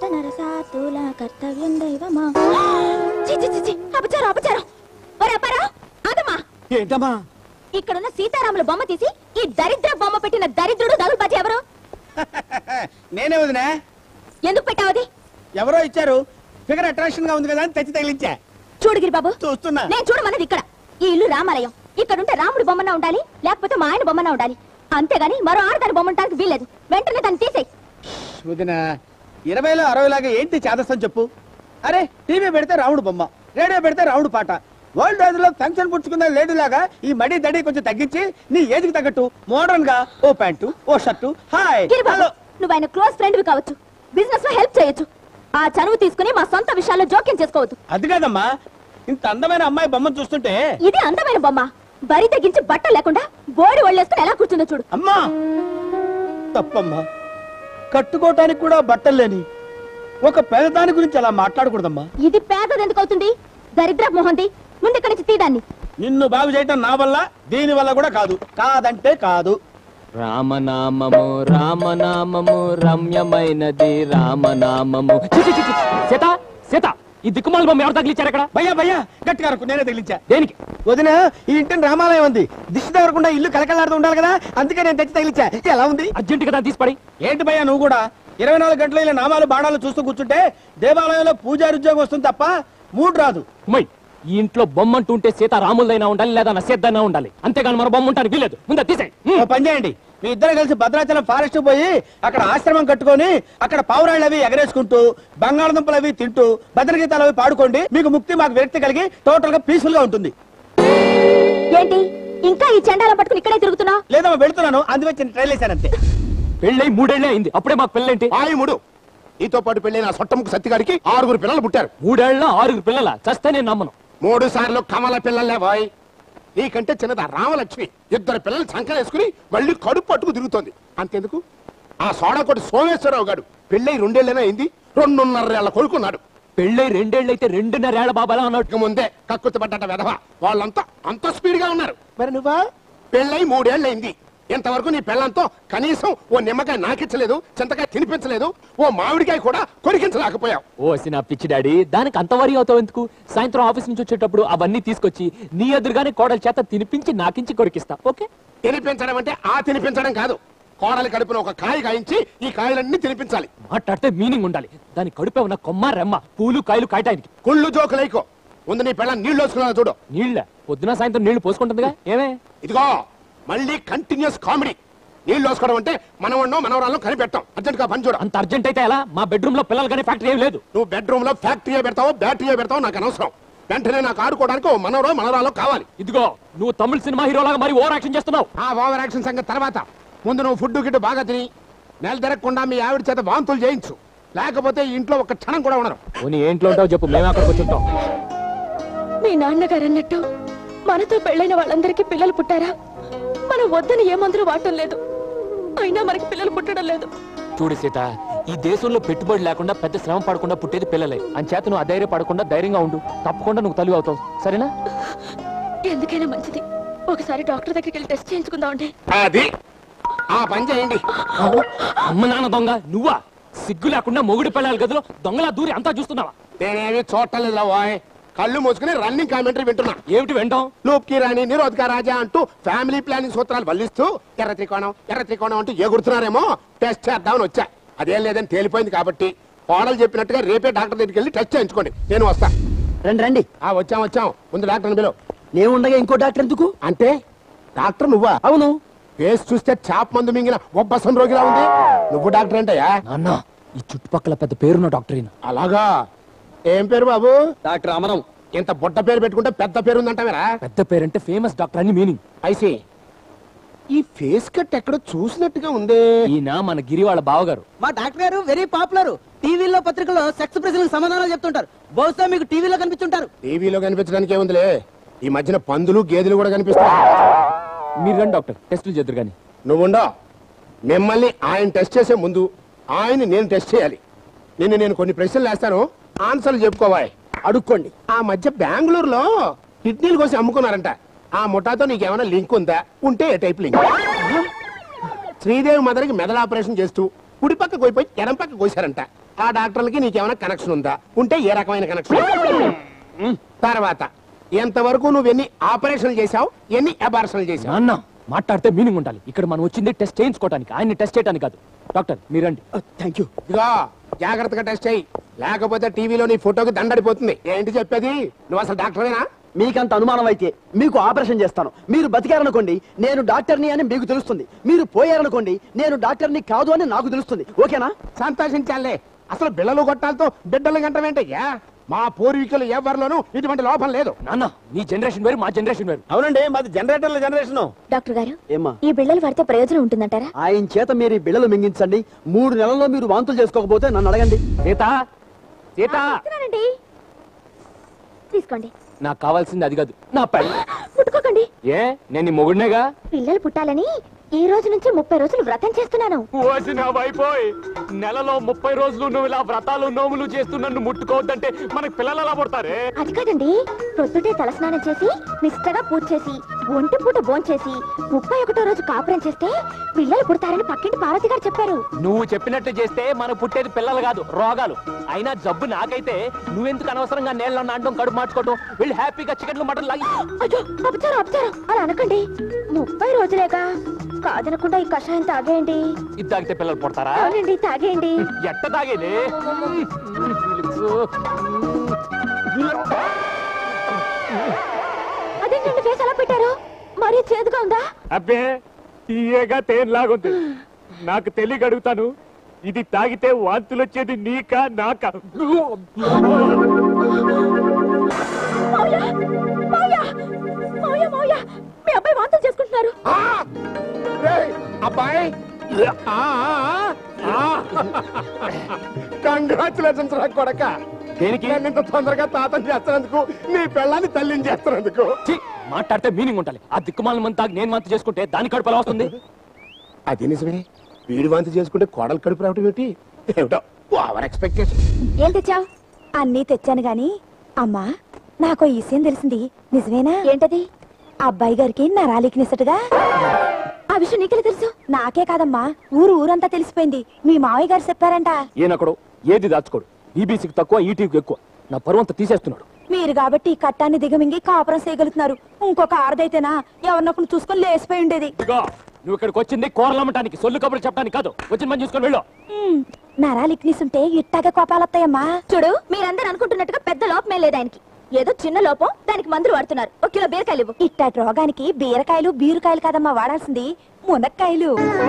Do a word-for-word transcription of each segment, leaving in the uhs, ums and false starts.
నరసాతుల కర్తవ్యం దైవమా. అపచారం అపచారం. అదమ్మా ఏంటమ్మా ఇక్కడున్న సీతారాముల బొమ్మ తీసి ఈ దరిద్ర బొమ్మ పెట్టిన దరిద్రుడు దగులుబాజీ ఎవరు? నేనే వదినా. ఎందుకు పెట్టావది? ఎవరో ఇచ్చారు, ఫిగర్ అట్రాక్షన్ గా ఉంది కదా అని తెచ్చి తగిలించా. చూడుగిరి బాబు, చూస్తున్నా. నేను చూడమన్నది ఇక్కడ. ఈ ఇల్లు రామాలయం. ఇక్కడుంటే రాముడి బొమ్మన ఉండాలి, లేకపోతే మా ఆయన బొమ్మన ఉండాలి. అంతేగాని మరో ఆడదాని బొమ్మ ఉండడానికి వీల్లేదు. వెంటనే దాన్ని తీసేయి. వదినా, ఇరవైలో అరవై లాగా ఏంటి చేదస్తం చెప్పు. అరే, టీవీ పెడితే రాముడు బొమ్మ, రేడియో పెడితే రాముడు పాట. వరల్డ్ రోజులో ఫంక్షన్ పుచ్చుకున్న లేడీ లాగా ఈ మడి దడి కొంచెం తగ్గించి నీ ఏజ్కి తగ్గట్టు మోడర్న్ గా ఓ ప్యాంటు ఓ షర్టు. హాయ్, నువ్వు ఆయన క్లోజ్ ఫ్రెండ్ కావచ్చు, బిజినెస్ లో హెల్ప్ చేయొచ్చు. ఆ చనువు తీసుకుని మా సొంత విషయాల్లో జోక్యం చేసుకోవద్దు. అది కాదమ్మా, ఇంత అందమైన అమ్మాయి బొమ్మను చూస్తుంటే. ఇది అందమైన బొమ్మ. బరి తగ్గించి బట్ట లేకుండా బోడి ఒళ్ళేసుకుని ఎలా కూర్చుందో చూడు. అమ్మా తప్పమ్మా, కట్టుకోవటానికి కూడా బట్టలు లేని ఒక పేదదాని గురించి అలా మాట్లాడకూడదమ్మా. ఇది పేదది ఎందుకు అవుతుంది? దరిద్ర మొహంది. ముందు ఇక్కడి నుంచి తీదాన్ని. నిన్ను బాగు చేయటం నా వల్ల, దీని వల్ల కూడా కాదు. కాదంటే కాదు. రామనామము రామనామము రమ్యమైనది రామనామము. సీత సీత, ఈ దిక్కుమాల బొమ్మ ఎవరు తగిలించారు అక్కడ? భయ్యా భయ్యా, గట్టిగా అరకు, నేనే తగిలించా. దేనికి? వదిన, ఈ ఇంటిని రామాలయం ఉంది, దిష్టి తగలకుండా ఇల్లు కలకలాడుతూ ఉండాలి కదా, అందుకే నేను తెచ్చి తగిలించా. ఎలా ఉంది? అర్జెంట్ కదా తీసిపడి. ఏంటి భయ్యా నువ్వు కూడా ఇరవై నాలుగు గంటలు ఇలా నామాలు బాణాలు చూస్తూ కూర్చుంటే దేవాలయంలో పూజారి ఉద్యోగం వస్తుంది తప్ప మూడు రాదు. ఉమ్మయ్, ఈ ఇంట్లో బొమ్మ అంటూ ఉంటే సీత రాములదైనా ఉండాలి, లేదా నసేద్దైనా ఉండాలి. అంతేగాని మన బొమ్మ ఉంటానికి వీలేదు. ముందు తీసే. పని చేయండి, మీ ఇద్దరు కలిసి భద్రాచలం ఫారెస్ట్ పోయి అక్కడ ఆశ్రమం కట్టుకొని అక్కడ పావురాళ్ళు అవి ఎగరేసుకుంటూ బంగాళదుంపలు అవి తింటూ భద్రగీతాలు అవి పాడుకోండి. మీకు ముక్తి, మాకు వ్యక్తి కలిగి టోటల్ గా పీస్ఫుల్ గా ఉంటుంది. ఏంటి ఇంకా ఈ చెండాలం పట్టుకుని ఇక్కడే తిరుగుతున్నా? లేదమ్మా, వెళుతున్నాను, అందువే చిన్న ట్రైల్ వేశానంతే. పెళ్ళై మూడేళ్లే అయింది, అప్పుడే మాకు పెళ్ళేంటి? ఆయి మూడు. నీతో పాటు పెళ్ళైన సొట్టముకు సత్తిగాడికి ఆరుగురు పిల్లలు పుట్టారు. మూడేళ్ల ఆరుగురు పిల్లల చస్తే నేను నమ్మను. మూడు సార్లు కమల పిల్లలే బాయ్. నీకంటే చిన్నదా రామలక్ష్మి ఇద్దరు పిల్లలు సంకలేసుకుని మళ్ళీ కడుపు పట్టుకు తిరుగుతోంది. అంతెందుకు, ఆ సోడాకోటి సోమేశ్వరరావు గారు పెళ్ళై రెండేళ్లైనా అయింది, రెండున్నరేళ్ల కొడుకున్నాడు. పెళ్ళై రెండేళ్లైతే రెండున్నరేళ్ల బాబాలా అన్నట్టు ముందే కక్కుర్తి పడ్డట వెధవ. వాళ్ళంతా అంత స్పీడ్ గా ఉన్నారు. మరి నువ్వా? పెళ్ళై మూడేళ్లైంది, ఇంతవరకు నీ పెళ్ళంతో కనీసం ఓ నిమ్మకాయ నాకించలేదు, చింతకాయ తినిపించలేదు, ఓ మామిడికాయ కూడా కొరికించలేకపోయావు. ఓసి నా పిచ్చి డాడీ, దానికి అంత వరి అవుతావు ఎందుకు? సాయంత్రం ఆఫీస్ నుంచి వచ్చేటప్పుడు అవన్నీ తీసుకొచ్చి నీ ఎదురుగానే కోడల చేత తినిపించి నాకించి కొరికిస్తా. ఓకే? తినిపించడం అంటే ఆ తినిపించడం కాదు, కోడలి కడుపున ఒక కాయ కాయించి ఈ కాయలన్నీ తినిపించాలి. మాట్లాడితే మీనింగ్ ఉండాలి. దాని కడుపే ఉన్న కొమ్మ రెమ్మ పూలు కాయలు కాయటానికి. కుళ్ళు జోకులైకో. ముందు నీ పిల్ల నీళ్లు వేసుకున్నా చూడు. నీళ్ళ పొద్దున సాయంత్రం నీళ్లు పోసుకుంటుందిగా, ఏమే? ఇదిగో మళ్ళీ కంటిన్యూస్ కామెడీ. నీళ్లు వేసుకోవడం అంటే మనవన్నో మనవరాల్లో కనిపెట్టాం. అర్జెంట్ గా పని చూడు. అంత అర్జెంట్ అయితే ఎలా? మా బెడ్రూమ్ లో పిల్లలు కానీ ఫ్యాక్టరీ ఏం లేదు. నువ్వు బెడ్రూమ్ లో ఫ్యాక్టరీ పెడతావో బ్యాటరీ పెడతావో నాకు అనవసరం. వెంటనే నాకు ఆడుకోవడానికి ఓ మనవరో మనవరాలో కావాలి. ఇదిగో నువ్వు తమిళ సినిమా హీరోలాగా మరి ఓవర్ యాక్షన్ చేస్తున్నావు. ఆ ఓవర్ యాక్షన్ సంగతి తర్వాత. ముందు నువ్వు ఫుడ్ గిడ్డు బాగా తిని నెల తిరగకుండా మీ ఆవిడ చేత వాంతులు చేయించు, లేకపోతే ఇంట్లో ఒక క్షణం కూడా ఉండరు. నీ ఏంట్లో ఉంటావు చెప్పు, మేము అక్కడికి వచ్చుంటాం. మీ నాన్నగారు అన్నట్టు మనతో పెళ్ళైన వాళ్ళందరికీ పిల్లలు పుట్టారా? మనం వద్దని ఏ మందులు వాడటం లేదు, అయినా మనకి పిల్లలు పుట్టడం లేదు. చూడు సీత, ఈ దేశంలో పెట్టుబడి లేకుండా పెద్ద శ్రమ పడకుండా పుట్టేది పిల్లలే. అంచేత నువ్వు అధైర్య పడకుండా ధైర్యంగా ఉండు. తప్పకుండా నువ్వు తల్లి అవుతావు, సరేనా? ఎందుకైనా మంచిది ఒకసారి డాక్టర్ దగ్గరికి వెళ్ళి టెస్ట్ చేయించుకుందామండి. అది ఆ పని చేయండి. అమ్మ నాన్న దొంగ నువ్వా? సిగ్గు లేకుండా మొగుడు పిల్లల గదిలో దొంగలా దూరి అంతా చూస్తున్నావా? నేనేమి చూడలేదు వాయ్, కళ్ళు మూసుకుని రన్నింగ్ కామెంటరీ వింటున్నా. ఏమిటి వింటాం? లూప్ కి రాణి నిరోధక రాజా అంటూ ఫ్యామిలీ ప్లానింగ్ సూత్రాలు వల్లిస్తూ ఎర్ర త్రికోణం ఎర్ర త్రికోణం అంటూ ఎగురుతున్నారేమో టెస్ట్ చేద్దామని వచ్చా. అదేం లేదని తేలిపోయింది కాబట్టి కోడలు చెప్పినట్టుగా రేపే డాక్టర్ దగ్గరికి వెళ్ళి టెస్ట్ చేయించుకోండి. నేను వస్తా. రండి రండి. ఆ వచ్చాం వచ్చాం. ముందు డాక్టర్ బిలో. నేను ఉండగా ఇంకో డాక్టర్ ఎందుకు? అంటే డాక్టర్ నువ్వా? అవును. ఫేస్ చూస్తే చాప్ మందు మింగిన ఒబ్బసం రోగిలా ఉంది. నువ్వు డాక్టర్ అంటయా? నాన్న, ఈ చుట్టుపక్కల పెద్ద పేరున్న డాక్టర్. అలాగా? ఏం పేరు బాబు? డాక్టర్ అమరం. ఇంత బుట్ట పేరు పెట్టుకుంటే పెద్ద పేరు ఉందంటావేరా? పెద్ద పేరంటే ఫేమస్ డాక్టర్ అని మీనింగ్. ఐసి. ఈ ఫేస్ కట్ ఎక్కడో చూసినట్టుగా ఉంది. ఈయన మన గిరి వాళ్ళ బావగారు. మా డాక్టర్ గారు వెరీ పాపులర్. టీవీలో పత్రికల్లో సెక్స్ ప్రశ్నలకు సమాధానాలు చెప్తుంటారు. బహుశా మీకు టీవీలో కనిపిస్తుంటారు. టీవీలో కనిపించడానికి ఏముందిలే, ఈ మధ్యన పందులు గేదెలు కూడా కనిపిస్తాయి. మీరు రండి డాక్టర్, టెస్టులు చేద్దరు కానీ. నువ్వుండో. మిమ్మల్ని ఆయన టెస్ట్ చేసే ముందు ఆయన నేను టెస్ట్ చేయాలి. నిన్ను నేను కొన్ని ప్రశ్నలు వేస్తాను, ఆన్సర్లు చెప్పుకోవాలి. అడుక్కోండి. ఆ మధ్య బెంగళూరులో కిడ్నీలు కోసి అమ్ముకున్నారంట. ఆ ముఠాతో నీకేమైనా లింక్ ఉందా? ఉంటే ఏ టైప్ లింక్? శ్రీదేవి మదర్కి మెదడు ఆపరేషన్ చేస్తూ కుడి పక్క కోయిపోయి ఎడం పక్క కోసారంట. ఆ డాక్టర్లకి నీకేమైనా కనెక్షన్ ఉందా? ఉంటే ఏ రకమైన కనెక్షన్? తర్వాత ఎంతవరకు నువ్వు ఎన్ని ఆపరేషన్లు చేశావు, ఎన్ని అబార్షన్లు చేశావు? నాన్న మాట్లాడితే మీనింగ్ ఉండాలి. ఇక్కడ మనం వచ్చింది టెస్ట్ చేయించుకోవడానికి, ఆయన్ని టెస్ట్ చేయడానికి కాదు. డాక్టర్ మీరండి. Thank you. ఇదిగో జాగ్రత్తగా టెస్ట్ చేయి, లేకపోతే టీవీలో నీ ఫోటోకి దండడిపోతుంది. ఏంటి చెప్పేది? నువ్వు అసలు డాక్టరేనా? మీకంత అనుమానం అయితే మీకు ఆపరేషన్ చేస్తాను. మీరు బతికారనుకోండి, నేను డాక్టర్ని అని మీకు తెలుస్తుంది. మీరు పోయారనుకోండి, నేను డాక్టర్ని కాదు అని నాకు తెలుస్తుంది. ఓకేనా? సంతోషించాలే. అసలు బిళ్ళలు కొట్టాలతో బిడ్డలు గంటమేంటయ్యా? మా పూర్వీకులు ఎవరిలోనూ ఇటువంటి లోపం లేదు. నాన్న మీ జనరేషన్ వేరు, మా జనరేషన్ వేరు. అవునండి, మాది జనరేటర్ల జనరేషన్. డాక్టర్ గారు ఏమ్మా, ఈ బిళ్ళలు వాడితే ప్రయోజనం ఉంటుందంటారా? ఆయన చేత మీరు ఈ బిళ్ళలు మింగించండి. మూడు నెలల్లో మీరు వాంతులు చేసుకోకపోతే నన్ను అడగండి. సీత సీత ఇస్తున్నానండి. తీసుకోండి. నాకు కావాల్సింది అది కాదు, నా పెళ్ళి. ముట్టుకోకండి. ఏ నేను నీ మొగుడినేగా? పిల్లలు పుట్టాలని ఈ రోజు నుంచి ముప్పై రోజులు వ్రతం చేస్తున్నాను. అయిపోయి నెలలో ముప్పై రోజులు నువ్వు ఇలా వ్రతాలు నోములు చేస్తూ నన్ను ముట్టుకోవద్దంటే మనకు పిల్లలు ఎలా పుడతారే? అది కాదండి, పొద్దుటే తలస్నానం చేసి నిష్టగా పూజ చేసి ఒంటి పూట భోంచేసి ముప్పై ఒకటో రోజు కాపురం చేస్తే పిల్లలు పుడతారని పక్కింటి పార్వతి గారు చెప్పారు. నువ్వు చెప్పినట్టు చేస్తే మనకు పుట్టేది పిల్లలు కాదు, రోగాలు. అయినా జబ్బు నాకైతే నువ్వెందుకు అనవసరంగా నేలలో నాటడం, కడుపు మార్చుకోవడం? వీళ్ళు హ్యాపీగా చికెన్లు మటన్ లాగి. అయ్యో అపచారం అపచారం అలా అనకండి. ముప్పై రోజులేగా, కాదనకుండా ఈ కషాయం తాగేయండి. ఇది తాగితే పిల్లలు పుడతారా? అవునండి, తాగేయండి. ఎట్ట తాగేది? అదేంటండి ఫేస్ అలా పెట్టారు? మరీ చేదుగా ఉందా? అబ్బే తీయగా తేనెలాగుంది. నాకు తెలియక అడుగుతాను, ఇది తాగితే వాంతులు వచ్చేది నీకా నాకా? మౌయ! మౌయ! మౌయ, మౌయ! మీ అబ్బాయి వాంతులు చేసుకుంటున్నారు. ఆ! రేయ్, అబ్బాయి కంగ్రాచులేషన్స్ రా కొడక. దేనికి? నన్ను ఇంత తొందరగా తాతని చేస్తున్నందుకు, నీ పెళ్ళాన్ని తల్లిని చేస్తున్నందుకు. ఛీ, మాట్లాడితే మీనింగ్ ఉండాలి. ఆ దిక్కుమాల మంది తాగి నేను వాంతి చేసుకుంటే దాని కడుపు ఎలా వస్తుంది? అది నిజమే. వీడి వాంతి చేసుకుంటే కోడలు కడుపు రావటం ఏంటి? ఏమిటో ఓవర్ ఎక్స్పెక్టేషన్. ఏం తెచ్చావు? అన్నీ తెచ్చాను గాని అమ్మా, నాకు ఈ విషయం తెలిసింది నిజమేనా? ఏంటది? అబ్బాయి గారికి నరాలికి నిసటుగా. ఆ విషయం నీకెలా తెలుసు? నాకే కాదమ్మా, ఊరు ఊరంతా తెలిసిపోయింది. మీ మావయ్య గారు చెప్పారంట. ఈయనక్కడు ఏది దాచుకోడు. ఈబీసీకి తక్కువ, ఈటీకి ఎక్కువ. నా పరువంతా తీసేస్తున్నాడు. మీరు కాబట్టి ఈ కట్టాన్ని దిగమింగి కాపురం చేయగలుగుతున్నారు. ఇంకొక ఆరదైతేనా ఎవరినొకరు చూసుకొని లేసిపోయి ఉండేది. ఇదిగో, నువ్వు ఇక్కడికి వచ్చింది కూరలమ్మటానికి, సొల్లు కబుర్లు చెప్పడానికి కాదు. వచ్చిన పని చూసుకొని వెళ్ళు. ఉమ్, నరాలికి నిసుంటే ఇట్టాగే కోపాలొస్తాయమ్మా. చూడు, మీరందరూ అనుకుంటున్నట్టుగా పెద్ద లోపమే లేదు ఆయనకి. ఏదో చిన్న లోపం, దానికి మందులు వాడుతున్నారు. ఒక కిలో బీరకాయలు ఇవ్వు. ఇట్టాటి రోగానికి బీరకాయలు బీరుకాయలు కాదమ్మా వాడాల్సింది, మునక్కాయలు.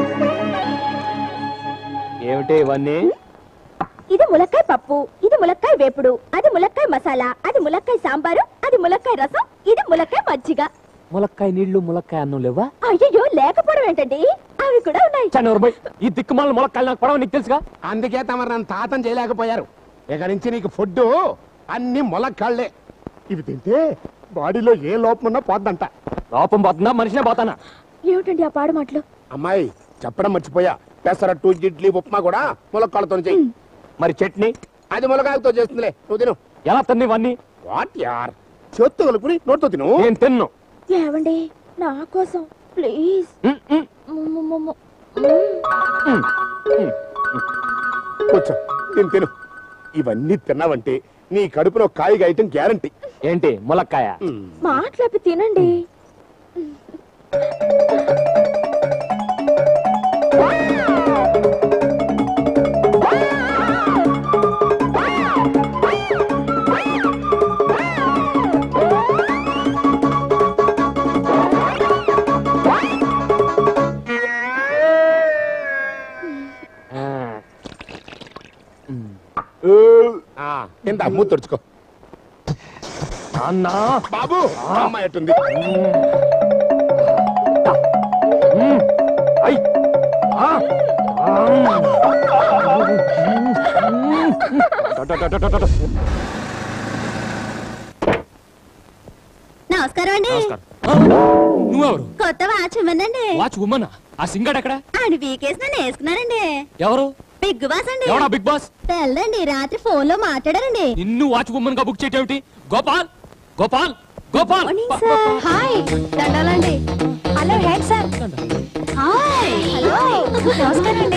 ఏమిటి ఇవన్నీ? ఇది ములక్కాయ పప్పు, ఇది ములక్కాయ వేపుడు, అది ములక్కాయ మసాలా, అది ములక్కాయ సాంబారు, అది ములక్కాయ రసం, ఇది ములక్కాయ మజ్జిగ. ములక్కాయ నీళ్లు, ములక్కాయ అన్నం లేవా? అయ్యో, లేకపోవడం ఏంటండి, అవి కూడా ఉన్నాయి. చనూరుబోయ్, ఈ దిక్కుమాల ములక్కాయలు నాకు పడవ నీకు తెలుసుగా. అందుకే తమరు నన్ను తాతం చేయలేకపోయారు. ఇక నుంచి నీకు ఫుడ్ అన్ని మొలక్కాళ్లే. ఇవి తింటే బాడీలో ఏ లోపం ఉన్నా పోద్దంట. లోపం పోతుందా, మనిషినే పోతానా? ఏమిటండి ఆ పాడు మాటలు? అమ్మాయి చెప్పడం మర్చిపోయా, పెసరట్టు ఇడ్లీ ఉప్మా కూడా ములక్కాళ్ళతో చెయ్యి. మరి చట్నీ? అది ములకాయలతో చేస్తుందిలే, నువ్వు తిను. ఎలా తిన్ని ఇవన్నీ? వాట్ యార్, చేత్తు కలుపుని నోటితో తిను. నేను తిన్ను. ఏమండి, నా కోసం ప్లీజ్. ఉమ్, ఉమ్, కూర్చో, తిను తిను. ఇవన్నీ తిన్నావంటే నీ కడుపులో కాయగా ఐటమ్ గ్యారంటీ. ఏంటి ములక్కాయ? మాట్లాపి తినండి. ఎంత అమ్ము తుడుచుకో. అన్నా బాబు, అమ్మ ఎట్టుంది? ఐ ఆ నమస్కారం అండి. నువ్వెవరు? కొత్త వాచ్ ఇవ్వనండి. వాచ్ ఉమ్మనా? ఆ సింగడ్ ఎక్కడ? ఆయన వీకేసి నన్ను వేసుకున్నారండి. ఎవరు? బిగ్ బాస్ అండి. ఎవడా బిగ్ బాస్? తెల్లండి, రాత్రి ఫోన్ లో మాట్లాడారండి. నిన్ను వాచ్ ఉమ్మన్ గా బుక్ చేయటేమిటి? గోపాల్ గోపాల్ గోపాల్ హాయ్, దండాలండి. Hello head sir. హాయ్. నమస్కారం అండి.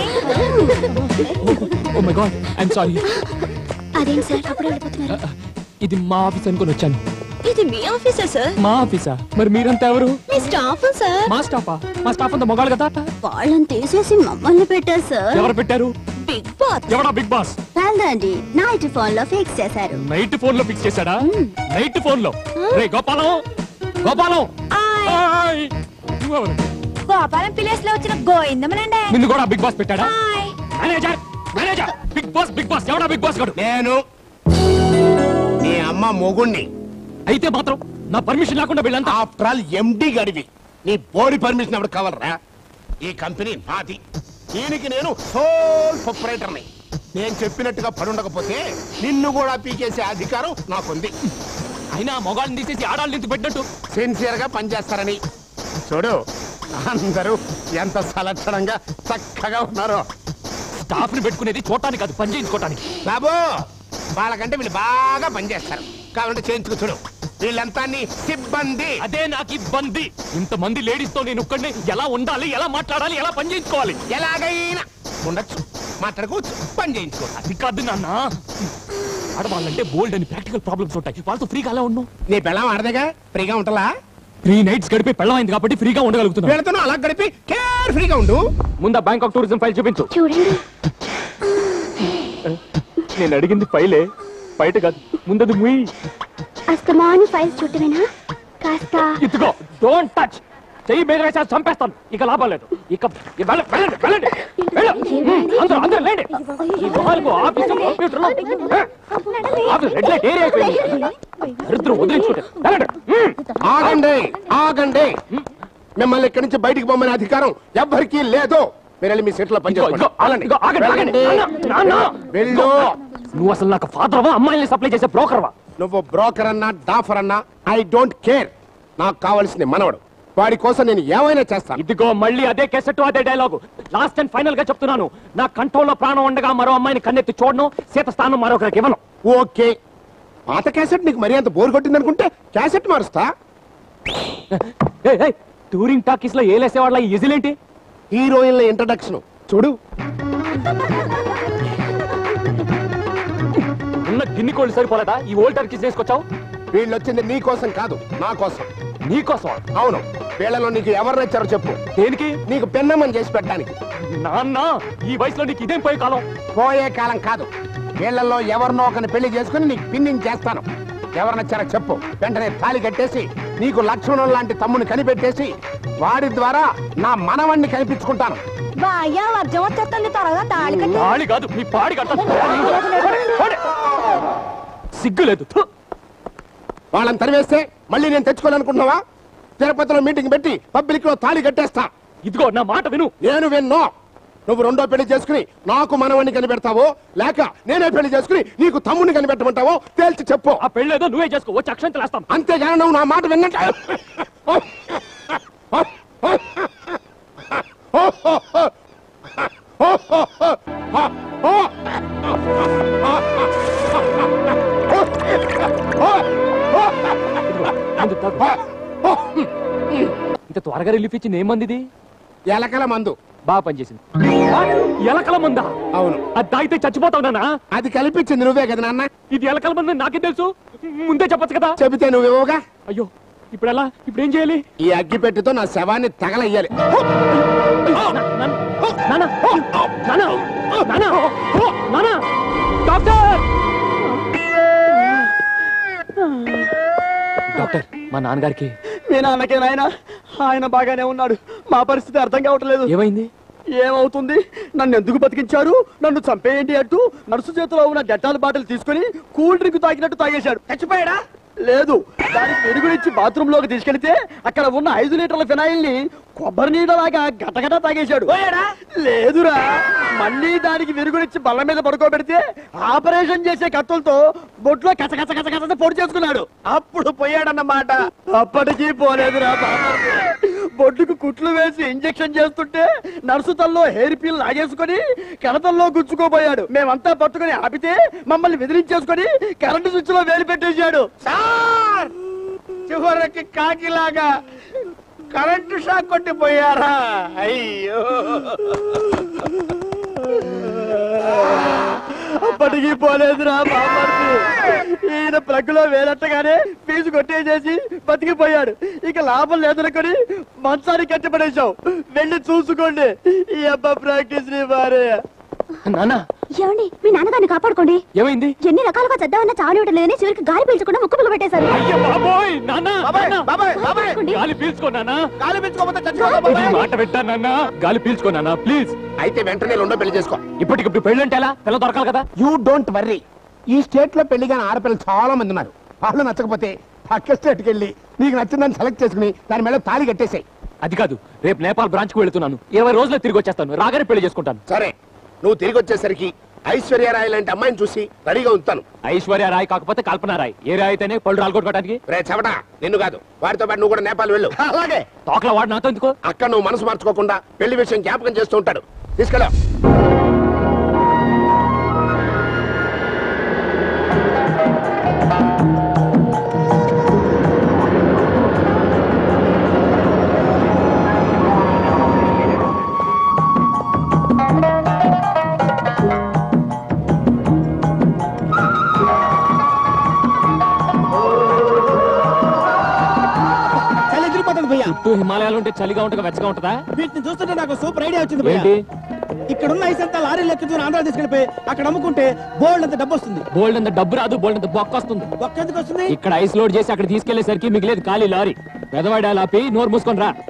Oh my god I'm sorry. అదేంటి సార్ అప్పుడు వెళ్ళిపోతున్నారు? ఇది మా ఆఫీస్ అనుకుని వచ్చాను. ఇది మీ ఆఫీసా సార్? మా ఆఫీసా? మరి మీరంతా ఎవరు? మీ స్టాఫ్ సార్. మా స్టాఫా? మా స్టాఫ్ అంతా మొగాలు కదా. వాళ్ళని తీసేసి మమ్మల్ని పెట్టారు సార్. ఎవరు పెట్టారు? Big boss. ఎవడా బిగ్ బాస్? కాదండి, నైట్ ఫోన్ లో ఫిక్స్ చేశారు. నైట్ ఫోన్ లో ఫిక్స్ చేశాడా? నైట్ ఫోన్ లో? రే గోపాలం, గోపాలం. హాయ్. నువ్వెవరు? గోపాలం ప్లేస్ లో వచ్చిన గోయిందమనండి. నిన్ను కూడా బిగ్ బాస్ పెట్టాడా? Hi. Manager, manager, big boss, big boss, ఎవడా బిగ్ బాస్ గాడు? నేను నీ అమ్మ మొగుణ్ణి. అయితే మాత్రం నా పర్మిషన్ లేకుండా వీళ్ళంతా. ఆఫ్టర్ ఆల్ ఎండి గడివి, నీ బోడి పర్మిషన్ ఎవరు కావాలరా? ఈ కంపెనీ నాది, దీనికి నేను సోల్ ప్రొపరేటర్ని. నేను చెప్పినట్టుగా పడుండకపోతే నిన్ను కూడా పీకేసే అధికారం నాకుంది. అయినా మొగాళ్ళని తీసేసి ఆడాళ్ళని నించి పెట్టినట్టు సిన్సియర్ గా పనిచేస్తారని చూడు. అందరూ ఎంత సలక్షణంగా చక్కగా ఉన్నారో. స్టాఫ్ ని పెట్టుకునేది చూడటానికి కాదు, పని చేయించుకోవటానికి. బాబు, వాళ్ళకంటే వీళ్ళు బాగా పనిచేస్తారు, కావాలంటే చేయించుకు చూడు. వీళ్ళంతా నీ సిబ్బంది. అదే నాకు ఇబ్బంది. ఇంతమంది లేడీస్ తో నేను ఒక్కడిని ఎలా ఉండాలి, ఎలా మాట్లాడాలి, ఎలా పని చేయించుకోవాలి? ఎలాగైనా ఉండొచ్చు, మాట్లాడుకోవచ్చు, పని చేయించుకోవచ్చు. అది కాదు నాన్న. ఆడవాళ్ళంటే బోల్డ్ అని ప్రాక్టికల్ ప్రాబ్లమ్స్ ఉంటాయి. వాళ్ళతో ఫ్రీగా అలా ఉన్నావు. నీ పిల్లం ఆడదేగా, ఫ్రీగా ఉంటలా? త్రీ నైట్స్ గడిపి పెళ్ళమైంది కాబట్టి ఫ్రీగా ఉండగలుగుతున్నా. వీళ్ళతో అలా గడిపి కేర్ ఫ్రీగా ఉండు. ముందు బ్యాంకాక్ టూరిజం ఫైల్ చూపించు. చూడండి. నేను అడిగింది ఫైలే, బయట కాదు. ముందది ముయ్. అస్తమాను ఫైల్స్ చూడటమేనా? కాస్త ఇదిగో, డోంట్ టచ్. చెయ్యి మీద వేసా చంపేస్తాను. ఇక లాభం లేదు. ఇక వెళ్ళండి, వెళ్ళండి, వెళ్ళండి. వెళ్ళు. అందరూ అందరూ లేండి. ఈ మొహాలకు office computer office red light area అయిపోయింది. దరిద్రం వదిలించుకుంటారు. వెళ్ళండి. ఆగండి, ఆగండి. మిమ్మల్ని ఇక్కడి నుంచి బయటికి పొమ్మనే అధికారం ఎవ్వరికీ లేదు. మీరు వెళ్ళి మీ సెట్ లో పనిచేసుకోండి. వెళ్ళు. నువ్వు అసలు నాకు ఫాదర్వా, అమ్మాయిల్ని సప్లై చేసే బ్రోకర్వా? నువ్వు బ్రోకర్ అన్నా డాఫర్ అన్నా ఐ డోంట్ కేర్. నాకు కావాల్సింది మనవడు. వాడి కోసం నేను ఏమైనా చేస్తాను. ఇదిగో మళ్ళీ అదే కేసెట్, అదే డైలాగు. లాస్ట్ అండ్ ఫైనల్ గా చెప్తున్నాను. నా కంట్రోల్లో ప్రాణం ఉండగా మరో అమ్మాయిని కన్నెత్తి చూడను. సీత స్థానం మరొకరికి ఇవ్వను. ఓకే, పాత క్యాసెట్ నీకు మరీ అంత బోర్ కొట్టింది అనుకుంటే క్యాసెట్ మారుస్తా. టూరింగ్ టాకీస్ లో ఏలేసేవాళ్ళ ఈజిలేంటి? హీరోయిన్ల ఇంట్రడక్షన్ చూడు. ఉన్న గిన్ని కోళ్ళు సరిపోలేదా ఈ ఓల్డ్ టర్కీస్ చేసుకొచ్చావు? వీళ్ళు వచ్చింది నీ కోసం కాదు, నా కోసం. నీకోసం? అవును. వీళ్ళలో నీకు ఎవరు నచ్చారో చెప్పు. దేనికి? నీకు పెన్నమ్మని చేసి పెట్టడానికి. నాన్న, ఈ వయసులో నీకు ఇదేం పోయే కాలం? పోయే కాలం కాదు. వీళ్ళల్లో ఎవరినో ఒకరిని పెళ్లి చేసుకుని నీకు పిన్నింగ్ చేస్తాను. ఎవరు నచ్చారో చెప్పు. వెంటనే తాళి కట్టేసి నీకు లక్ష్మణుడు లాంటి తమ్ముని కనిపెట్టేసి వాడి ద్వారా నా మనవణ్ణి కనిపించుకుంటాను. బాయ్యా వర్జం వచ్చేస్తుంది, త్వరగా తాళి కట్టి. తాళి కాదు, మీ పాడి కట్ట. సిగ్గు లేదు. వాళ్ళని తరివేస్తే మళ్ళీ నేను తెచ్చుకోవాలనుకుంటున్నావా? తిరుపతిలో మీటింగ్ పెట్టి పబ్లిక్ లో తాళి కట్టేస్తా. ఇదిగో నా మాట విను. నేను విన్నో. నువ్వు రెండో పెళ్లి చేసుకుని నాకు మనవణ్ణి కనిపెడతావో, లేక నేనే పెళ్లి చేసుకుని నీకు తమ్ముడిని కనిపెట్టమంటావో తేల్చి చెప్పు. ఆ పెళ్ళేదో నువ్వే చేసుకో, వచ్చి అక్షంతలు వేస్తాం. అంతేగాని నువ్వు నా మాట విన్నట్టు ఇంత త్వరగా రిలీఫ్ ఇచ్చింది ఏమంది? ఇది ఎలకల మందు. బాగా పనిచేసింది. ఎలకల మందా? అవును. అది తాగితే చచ్చిపోతావునా? అది కల్పించింది నువ్వే కదా నాన్న. ఇది ఎలకల మంది నాకేం తెలుసు? ముందే చెప్పొచ్చు కదా. చెబితే నువ్వు ఇవ్వగా. అయ్యో, ఇప్పుడు ఎలా? ఇప్పుడు ఏం చేయాలి? ఈ అగ్గిపెట్టితో నా శవాన్ని తగలయ్యాలి. డాక్టర్, మా నాన్నగారికి. మీ నాన్నకే నాయన, ఆయన బాగానే ఉన్నాడు. మా పరిస్థితి అర్థం కావట్లేదు. ఏమైంది? ఏమవుతుంది? నన్ను ఎందుకు బతికించారు, నన్ను చంపేయండి అంటూ నర్సు చేతిలో ఉన్న డెటాల్ బాటిల్ తీసుకుని కూల్ డ్రింక్ తాగినట్టు తాగేశాడు. చచ్చిపోయాడా? లేదు. దానికి వెరుగునిచ్చి బాత్రూమ్ లోకి తీసుకెళ్తే అక్కడ ఉన్న ఐదు లీటర్ల ఫినాయిల్ ని కొబ్బరి నీడలాగా గటగట తాగేశాడు. లేదురా, మళ్ళీ దానికి వెరుగునిచ్చి బల్ల మీద పడుకోబెడితే ఆపరేషన్ చేసే కత్తులతో బొట్లో కచకచ కచకచ పొడి చేసుకున్నాడు. అప్పుడు పోయాడన్నమాట. అప్పటికీ పోలేదురా. బొడ్డుకు కుట్లు వేసి ఇంజెక్షన్ చేస్తుంటే నర్సు తల్లో హెయిర్ పిల్ లాగేసుకుని కడతల్లో గుచ్చుకోపోయాడు. మేమంతా పట్టుకుని ఆపితే మమ్మల్ని బెదిరించేసుకుని కరెంటు స్విచ్ లో వేలు పెట్టేశాడు. చివరికి కాకిలాగా కరెంటు షాక్ కొట్టిపోయారా? అయ్యో అప్పటికి పోలేదురా బామ్మర్ది. ఈయన ప్లగ్గులో వేలట్టగానే ఫీజు కొట్టేసేసి బతికిపోయాడు. ఇక లాభం లేదనుకొని మంచానికి కట్టిపడేశావు. వెళ్ళి చూసుకోండి ఈ అబ్బా ప్రాక్టీస్ ని వారే. నాన్న ఏమండి మీ నాన్నగారిని కాపాడుకోండి. ఏమైంది? ఎన్ని రకాలుగా చద్దామన్నా చావనివ్వడం లేదని చివరికి గాలి పీల్చకుండా ముక్కు పిల్ల పెట్టేశారు. అయ్యో బాబోయ్ నాన్న బాబాయ్ నాన్న. బాబాయ్ బాబాయ్ గాలి పీల్చుకో నాన్న. గాలి పెంచుకోకపోతే చచ్చిపోతా ఇది బాబాయ్. మాట పెట్టా నాన్న. గాలి పీల్చుకో నాన్న ప్లీజ్. అయితే వెంటనే రెండో పెళ్లి చేసుకో. ఇప్పటికిప్పుడు పెళ్ళంటే ఎలా? పిల్ల దొరకాలి కదా. You don't worry. ఈ స్టేట్ లో పెళ్లి కాని ఆడపిల్లలు చాలా మంది ఉన్నారు. వాళ్ళు నచ్చకపోతే పక్క స్టేట్ కి వెళ్ళి నీకు నచ్చిందని సెలెక్ట్ చేసుకుని దాని మీద తాళి కట్టేసాయి. అది కాదు, రేపు నేపాల్ బ్రాంచ్ కు వెళ్తున్నాను. ఇరవై రోజుల్లో తిరిగి వచ్చేస్తాను. రాగానే పెళ్లి చేసుకుంటాను. సరే, నువ్వు తిరిగి వచ్చేసరికి ఐశ్వర్య రాయ్ లాంటి అమ్మాయిని చూసి రెడీగా ఉంటాను. ఐశ్వర్య రాయ్ కాకపోతే కల్పన రాయ్. ఏ రాయ్ అయితేనే పళ్ళు రాలుకొట్టుకోవడానికి. రే చెవట, నిన్ను కాదు వారితో పాటు నువ్వు కూడా నేపాల్ వెళ్ళు. అలాగే తోకల వాడు నాతో ఎందుకో. అక్కడ నువ్వు మనసు మార్చుకోకుండా పెళ్లి విషయం జ్ఞాపకం చేస్తూ ఉంటాడు. తీసుకెళ్ళా. చలి ఎదిరిపోతుంది భయ్యా. చుట్టూ హిమాలయాలు ఉంటే చలిగా ఉంటుందా వెచ్చగా ఉంటుందా? వీటిని చూస్తుంటే నాకు సూపర్ ఐడియా వచ్చింది భయ్యా. ఏంటి? ఇక్కడ ఉన్న ఐస్ అంతా లారీలు ఎక్కించుకుని ఆంధ్రా తీసుకెళ్ళిపోయి అక్కడ అమ్ముకుంటే బోల్డ్ అంత డబ్బు వస్తుంది. బోల్డ్ అంత డబ్బు రాదు, బోల్డ్ అంత బొక్క వస్తుంది. ఒక్క ఎందుకు వస్తుంది? ఇక్కడ ఐస్ లోడ్ చేసి అక్కడ తీసుకెళ్లేసరికి మిగిలేదు ఖాళీ లారీ. పెదవాడ ఆపి నోరు మూసుకొని రా.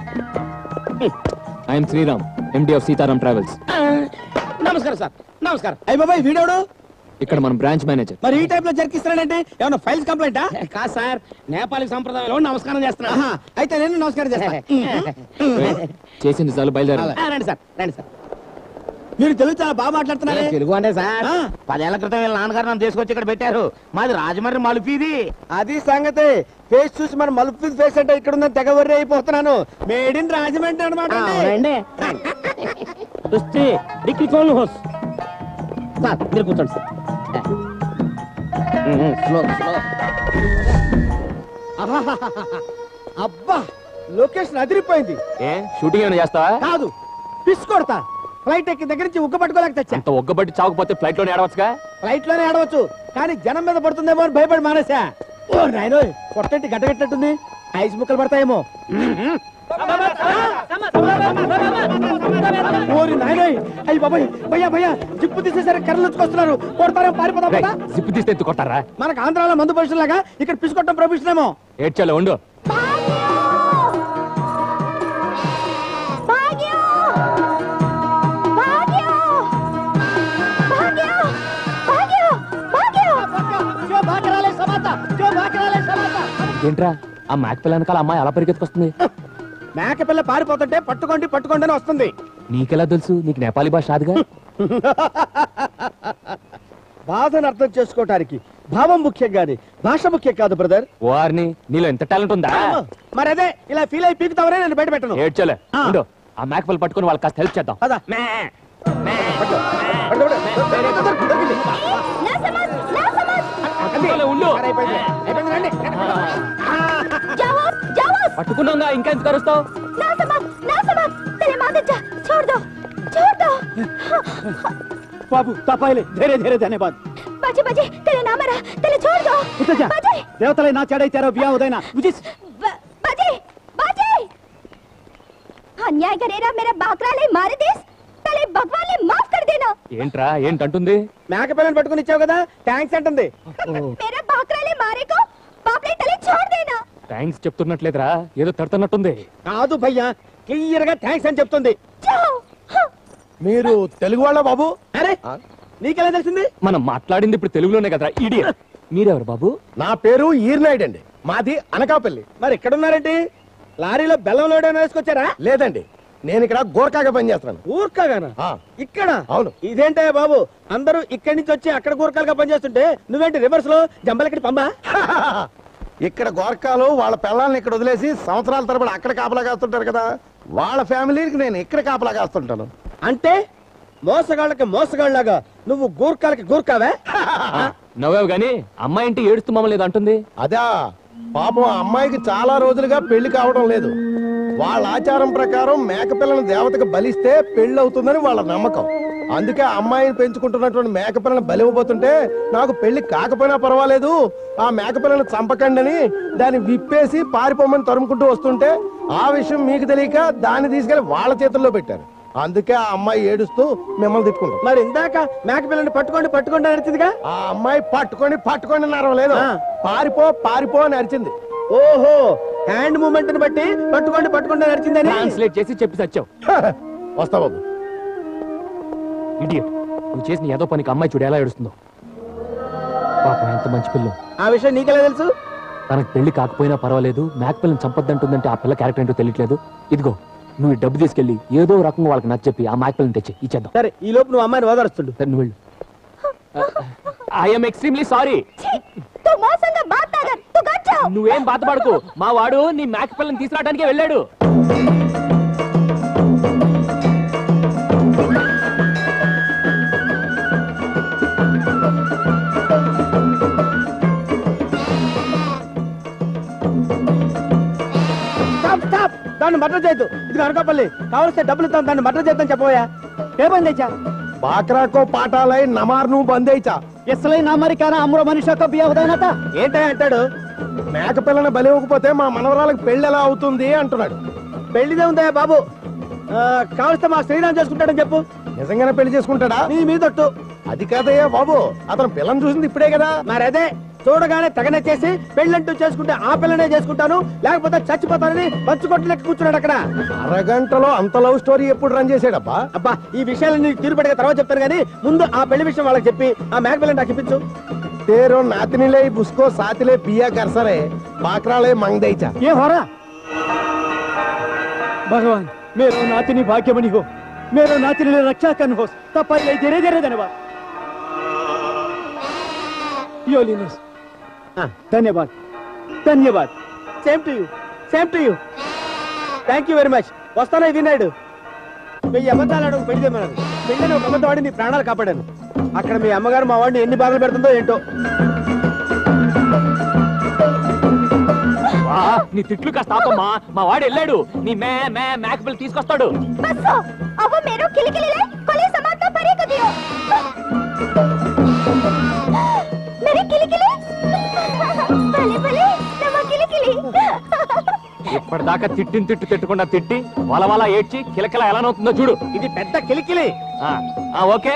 I'm Sriram, MD of Sitaram travels. నమస్కారం సార్. నమస్కారం. అయ్య బాబాయ్ వీడోడు ఇక్కడ మన బ్రాంచ్ మేనేజర్. మరి ఈ టైప్ లో జరికిస్తున్నాడంటే ఏమన్నా ఫైల్స్ కంప్లైంటా? కాదు సార్, నేపాలి సంప్రదాయంలో నమస్కారం చేస్తున్నా. ఆహా, అయితే నేను నమస్కారం చేస్తాను. చేసింది చాలు, బయలుదేరా. రండి సార్, రండి సార్. మీరు తెలుగు చాలా బాగా మాట్లాడుతున్నారే. తెలుగు అంటే సార్, ఆ. పదేళ్ల క్రితం వీళ్ళ నాన్నగారు నన్ను తీసుకొచ్చి ఇక్కడ పెట్టారు. మాది రాజమండ్రి మలుపీది. అది సంగతి. ఫేస్ చూసి మన మలుపు ఫేస్ అంటే ఇక్కడ ఉందని తెగ వర్రి అయిపోతున్నాను. మేడ్ ఇన్ రాజమండ్రి అనమాట. సార్ మీరు కూర్చోండి సార్. Slow slow. అబ్బా లొకేషన్ అదిరిపోయింది. ఏ షూటింగ్ ఏమైనా చేస్తావా? కాదు పిస్ కొడతా. ఫ్లైట్ ఎక్కి దగ్గర నుంచి ఉగ్గ పట్టుకోలేక తెచ్చా. అంత ఒగ్గబట్టి చావకపోతే ఫ్లైట్ లోనే ఆడవచ్చుగా. ఫ్లైట్ లోనే ఆడవచ్చు, కానీ జనం మీద పడుతుందేమో అని భయపడి మానేసా. ఓ నాయనో, కొట్టంటి గడ్డగట్టినట్టుంది. ఐస్ ముక్కలు పడతాయేమో. ఓరి నాయనోయ్, అయ్యి బాబాయ్, భయ్యా భయ్యా జిప్పు తీసేసరి కర్రలు వచ్చుకొస్తున్నారు. కొడతారేమో, పారిపోతా పోతా. జిప్పు తీస్తే ఎత్తు కొట్టారా? మనకు ఆంధ్రాలో మందు పొజిషన్ లాగా ఇక్కడ పిసుకొట్టడం ప్రొఫెషన్ ఏమో. ఏడ్చాలో ఉండు. ఏంట్రా ఆ మ్యాక్ పిల్ల వెనకాల అమ్మాయి అలా పరిగెత్తుకొస్తుంది? మేక పిల్ల పారిపోతుంటే పట్టుకోండి పట్టుకోండి అని వస్తుంది. నీకెలా తెలుసు? నీకు నేపాలీ భాష రాదుగా. బాధను అర్థం చేసుకోవటానికి భావం ముఖ్యం కాదు, భాష ముఖ్యం కాదు బ్రదర్. వారిని నీలో ఎంత టాలెంట్ ఉందా? మరి అదే ఇలా ఫీల్ అయి పీకుతావరే నేను బయట పెట్టను. ఏడ్చలే ఉండు. ఆ మ్యాక్ పిల్ల పట్టుకొని వాళ్ళకి కాస్త హెల్ప్ చేద్దాం. పద. పట్టు, పట్టు, పట్టు. దొరికింది. అందులోనే ఉండు. అయిపోయింది. అయిపోయింది, రండి. పట్టుకున్నాగా ఇంకా ఎంత కరుస్తావు? బాబు తపాయిలే ధీరే ధీరే ధన్యవాद. बाजी बाजी तेरे नाम रहा तेरे छोड़ दो उतर जा. देवतले ना चढ़ाई तेरा ब्याह हो देना मुझे. बाजी बाजी अन्याय करेगा मेरा बाकराले मारे देश तेरे भगवान ने माफ कर देना. ఏంట్రా ఏంటంటుంది? మేక పిల్లని పట్టుకుని ఇచ్చావు కదా, థ్యాంక్స్ అంటుంది. मेरा बाकराले मारे को बापले तले छोड़ देना. థ్యాంక్స్ చెప్తున్నట్లేదురా, ఏదో తడుతున్నట్టుంది. కాదు భయ్యా, క్లియర్ గా థ్యాంక్స్ అని చెప్తుంది. जाओ. మీరు తెలుగు వాళ్ళ బాబు? అరే నీకెలా తెలిసింది? మనం మాట్లాడింది ఇప్పుడు తెలుగులోనే కదరా ఇడియట్. మీరెవరు బాబు? నా పేరు ఈర్నాయుడు అండి. మాది అనకాపల్లి. మరి ఇక్కడ ఉన్నారేంటి? లారీలో బెల్లం లోడ్ వేసుకొచ్చారా? లేదండి, నేను ఇక్కడ గోర్ఖాగా పనిచేస్తున్నాను. ఊర్కాగానా? ఆ. ఇక్కడ? అవును. ఇదేంటే బాబు, అందరూ ఇక్కడి నుంచి వచ్చి అక్కడ గూర్ఖాలుగా పనిచేస్తుంటే నువ్వేంటి రివర్స్ లో జంబలకి పంబా? ఇక్కడ గోర్ఖాలు వాళ్ళ పిల్లల్ని ఇక్కడ వదిలేసి సంవత్సరాల తరబడి అక్కడ కాపలా కాస్తుంటారు కదా, వాళ్ళ ఫ్యామిలీకి నేను ఇక్కడ కాపలా కాస్తుంటాను. అంటే మోసగాళ్ళకి మోసగాళ్ళలాగా నువ్వు గూర్ఖాలకి గూర్ఖావే? నవ్వావు గాని అమ్మాయి ఇంటి ఏడుస్తూ మమ్మల్ని ఏదో అంటుంది. అదా పాపం ఆ అమ్మాయికి చాలా రోజులుగా పెళ్లి కావడం లేదు. వాళ్ళ ఆచారం ప్రకారం మేకపిల్లని దేవతకు బలిస్తే పెళ్లి అవుతుందని వాళ్ళ నమ్మకం. అందుకే అమ్మాయిని పెంచుకుంటున్నటువంటి మేకపిల్లని బలివ్వబోతుంటే నాకు పెళ్లి కాకపోయినా పర్వాలేదు, ఆ మేకపిల్లని చంపకండి అని దాన్ని విప్పేసి పారిపోమని తరుముకుంటూ వస్తుంటే ఆ విషయం మీకు తెలియక దాన్ని తీసుకెళ్లి వాళ్ళ చేతుల్లో పెట్టారు. అందుకే ఆ అమ్మాయి ఏడుస్తూ మిమ్మల్ని తిట్టుకుంటాం. మరి ఇందాక మేక పిల్లని పట్టుకోండి పట్టుకోండి అరిచిందిగా. ఆ అమ్మాయి పట్టుకొని పట్టుకొని నరవలేదు, పారిపో పారిపో అని అరిచింది. ఓహో, హ్యాండ్ మూమెంట్ ని బట్టి పట్టుకోండి పట్టుకోండి అని అరిచిందని ట్రాన్స్లేట్ చేసి చెప్పి సచ్చావు. వస్తా బాబు. ఇడియట్, నువ్వు చేసిన ఏదో పనికి అమ్మాయి చూడు ఎలా ఏడుస్తుందో. పాపం ఎంత మంచి పిల్ల. ఆ విషయం నీకెలా తెలుసు? తనకు పెళ్లి కాకపోయినా పర్వాలేదు, మేక పిల్లని చంపొద్దంటుందంటే ఆ పిల్ల క్యారెక్టర్ ఏంటో తెలియట్లేదు. ఇదిగో నువ్వు ఈ డబ్బు తీసుకెళ్లి ఏదో రకంగా వాళ్ళకి నచ్చ ఆ మేక పిల్లని తెచ్చి ఇచ్చేద్దాం. సరే, ఈ లోపు నువ్వు అమ్మాయిని ఓదారుస్తుండు. సరే నువ్వు వెళ్ళు. I'm extremely sorry. నువ్వేం బాధపడకు, మా వాడు నీ మేక పిల్లని తీసుకురావడానికి వెళ్ళాడు. దాన్ని మటర్ చేయొద్దు. ఇది అనకాపల్లి, కావలిస్తే డబ్బులు ఇస్తాను, దాన్ని మటర్ చేద్దాం చెప్పబోయా. ఏ బంద్ తెచ్చా బాక్రాకో పాటాలై నమార్ నువ్వు బందేయిచా ఎస్లై నామరి కానా అమ్రో మనిషితో బియ్య ఉదయనత ఏంటో అంటాడు. మేక పిల్లని బలి ఇవ్వకపోతే మా మనవరాలకు పెళ్లి ఎలా అవుతుంది అంటున్నాడు. పెళ్లిదే ఉందా బాబు, కావలిస్తే మా శ్రీరామ్ చేసుకుంటాడని చెప్పు. నిజంగానే పెళ్లి చేసుకుంటాడా? నీ మీద తొట్టు. అది కాదయ్యా బాబు, అతను పిల్లని చూసింది ఇప్పుడే కదా. మరి అదే చూడగానే తగనచ్చేసి పెళ్ళంటూ చేసుకుంటే ఆ పిల్లనే చేసుకుంటాను, లేకపోతే చచ్చిపోతానని పంచుకొట్టు లెక్క కూర్చున్నాడు అక్కడ. అరగంటలో అంత లవ్ స్టోరీ ఎప్పుడు రన్ చేసాడబ్బా? అబ్బా, ఈ విషయాలు నీకు తీరుపడిగా తర్వాత చెప్తాను కానీ ముందు ఆ పెళ్లి విషయం వాళ్ళకి చెప్పి ఆ మేక పిల్లని నాకు ఇప్పించు. तेरो नातनीले उसको साथले पिया कर सरे बाकराले मांग देचा ये हो रहा भगवान मेरो नातिनी भाग्यमणि हो मेरो नातिनीले रक्षा करनुहोस् तपाईलाई धेरै धेरै धन्यवाद यो लिनुहोस् धन्यवाद धन्यवाद same to you same to you thank you very much వస్తాను ఇది నాయుడు వెయ్యి అబద్ధాలు పెళ్లి చేయమన్నారు పెళ్ళని ఒక అబద్ధం వాడి నీ ప్రాణాలు కాపాడాను అక్కడ మీ అమ్మగారు మా వాడిని ఎన్ని బాధలు పెడుతుందో ఏంటో నీ తిట్లు కాస్త ఆపమ్మా మా వాడు వెళ్ళాడు నీ మే మే మేకపిల్ల తీసుకొస్తాడు బస్సు అవ मेरो किलकिलीले कोली समाज में परी कर दियो मेरी किलकिली भले भले नवा किलकिली ఇప్పటిదాకా తిట్టిని తిట్టు తిట్టకుండా తిట్టి వల వల ఏడ్చి కిలకిల ఎలా నవ్వుతుందో చూడు ఇది పెద్ద కిలికిలి ఓకే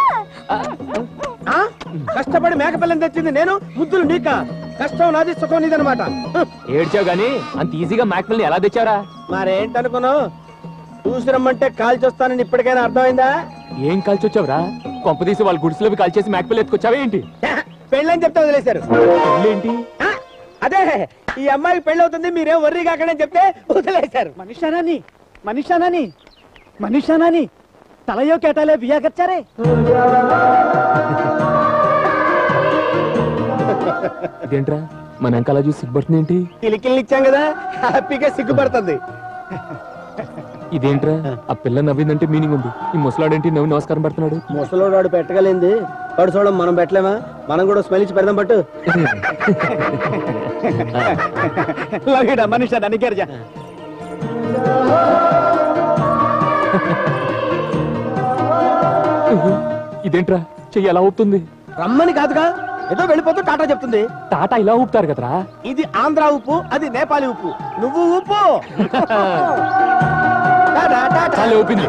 కష్టపడి మేకపిల్లని తెచ్చింది నేను ముద్దులు నీక కష్టం నాది సుఖం నీదనమాట ఏడ్చావు గాని అంత ఈజీగా మేకపిల్లని ఎలా తెచ్చారా మరేంటనుకున్నావు చూసి రమ్మంటే కాల్చొస్తానని ఇప్పటికైనా అర్థమైందా ఏం కాల్చొచ్చావురా కొంపదీసి వాళ్ళ గుడిసెలోకి కాల్చేసి మేకపిల్ల ఎత్తుకొచ్చావా ఏంటి పెళ్ళని చెప్తే వదిలేశారు ఏంటి అదే ఈ అమ్మాయికి పెళ్లి అవుతుంది మీరేం వర్రీ కాకనే చెప్తే వదిలేశారు మనిషానాని మనిషానాని మనిషానాని తలయో కేటాలే బియ్యా కచ్చారే ఇదేంట్రా మన వెనకాల చూసి సిగ్గుపడుతుంది ఏంటి కిలికిల్ని ఇచ్చాం కదా హ్యాపీగా సిగ్గుపడుతుంది ఇదేంట్రా ఆ పిల్ల నవ్విందంటే మీనింగ్ ఉంది ఈ ముసలాడేంటి నవ్వి నమస్కారం పెడుతున్నాడు ముసలోడు వాడు పెట్టగలింది వాడు చూడడం మనం పెట్టలేమా మనం కూడా స్మెల్ ఇచ్చి పెడదాం పట్టు మనిషా నన్ను ఇదేంట్రా చెయ్యి ఎలా ఊపుతుంది రమ్మని కాదుగా ఏదో వెళ్ళిపోతూ టాటా చెప్తుంది టాటా ఇలా ఊపుతారు కదరా ఇది ఆంధ్ర ఉప్పు అది నేపాలి ఉప్పు నువ్వు ఉప్పు చాలా ఊపింది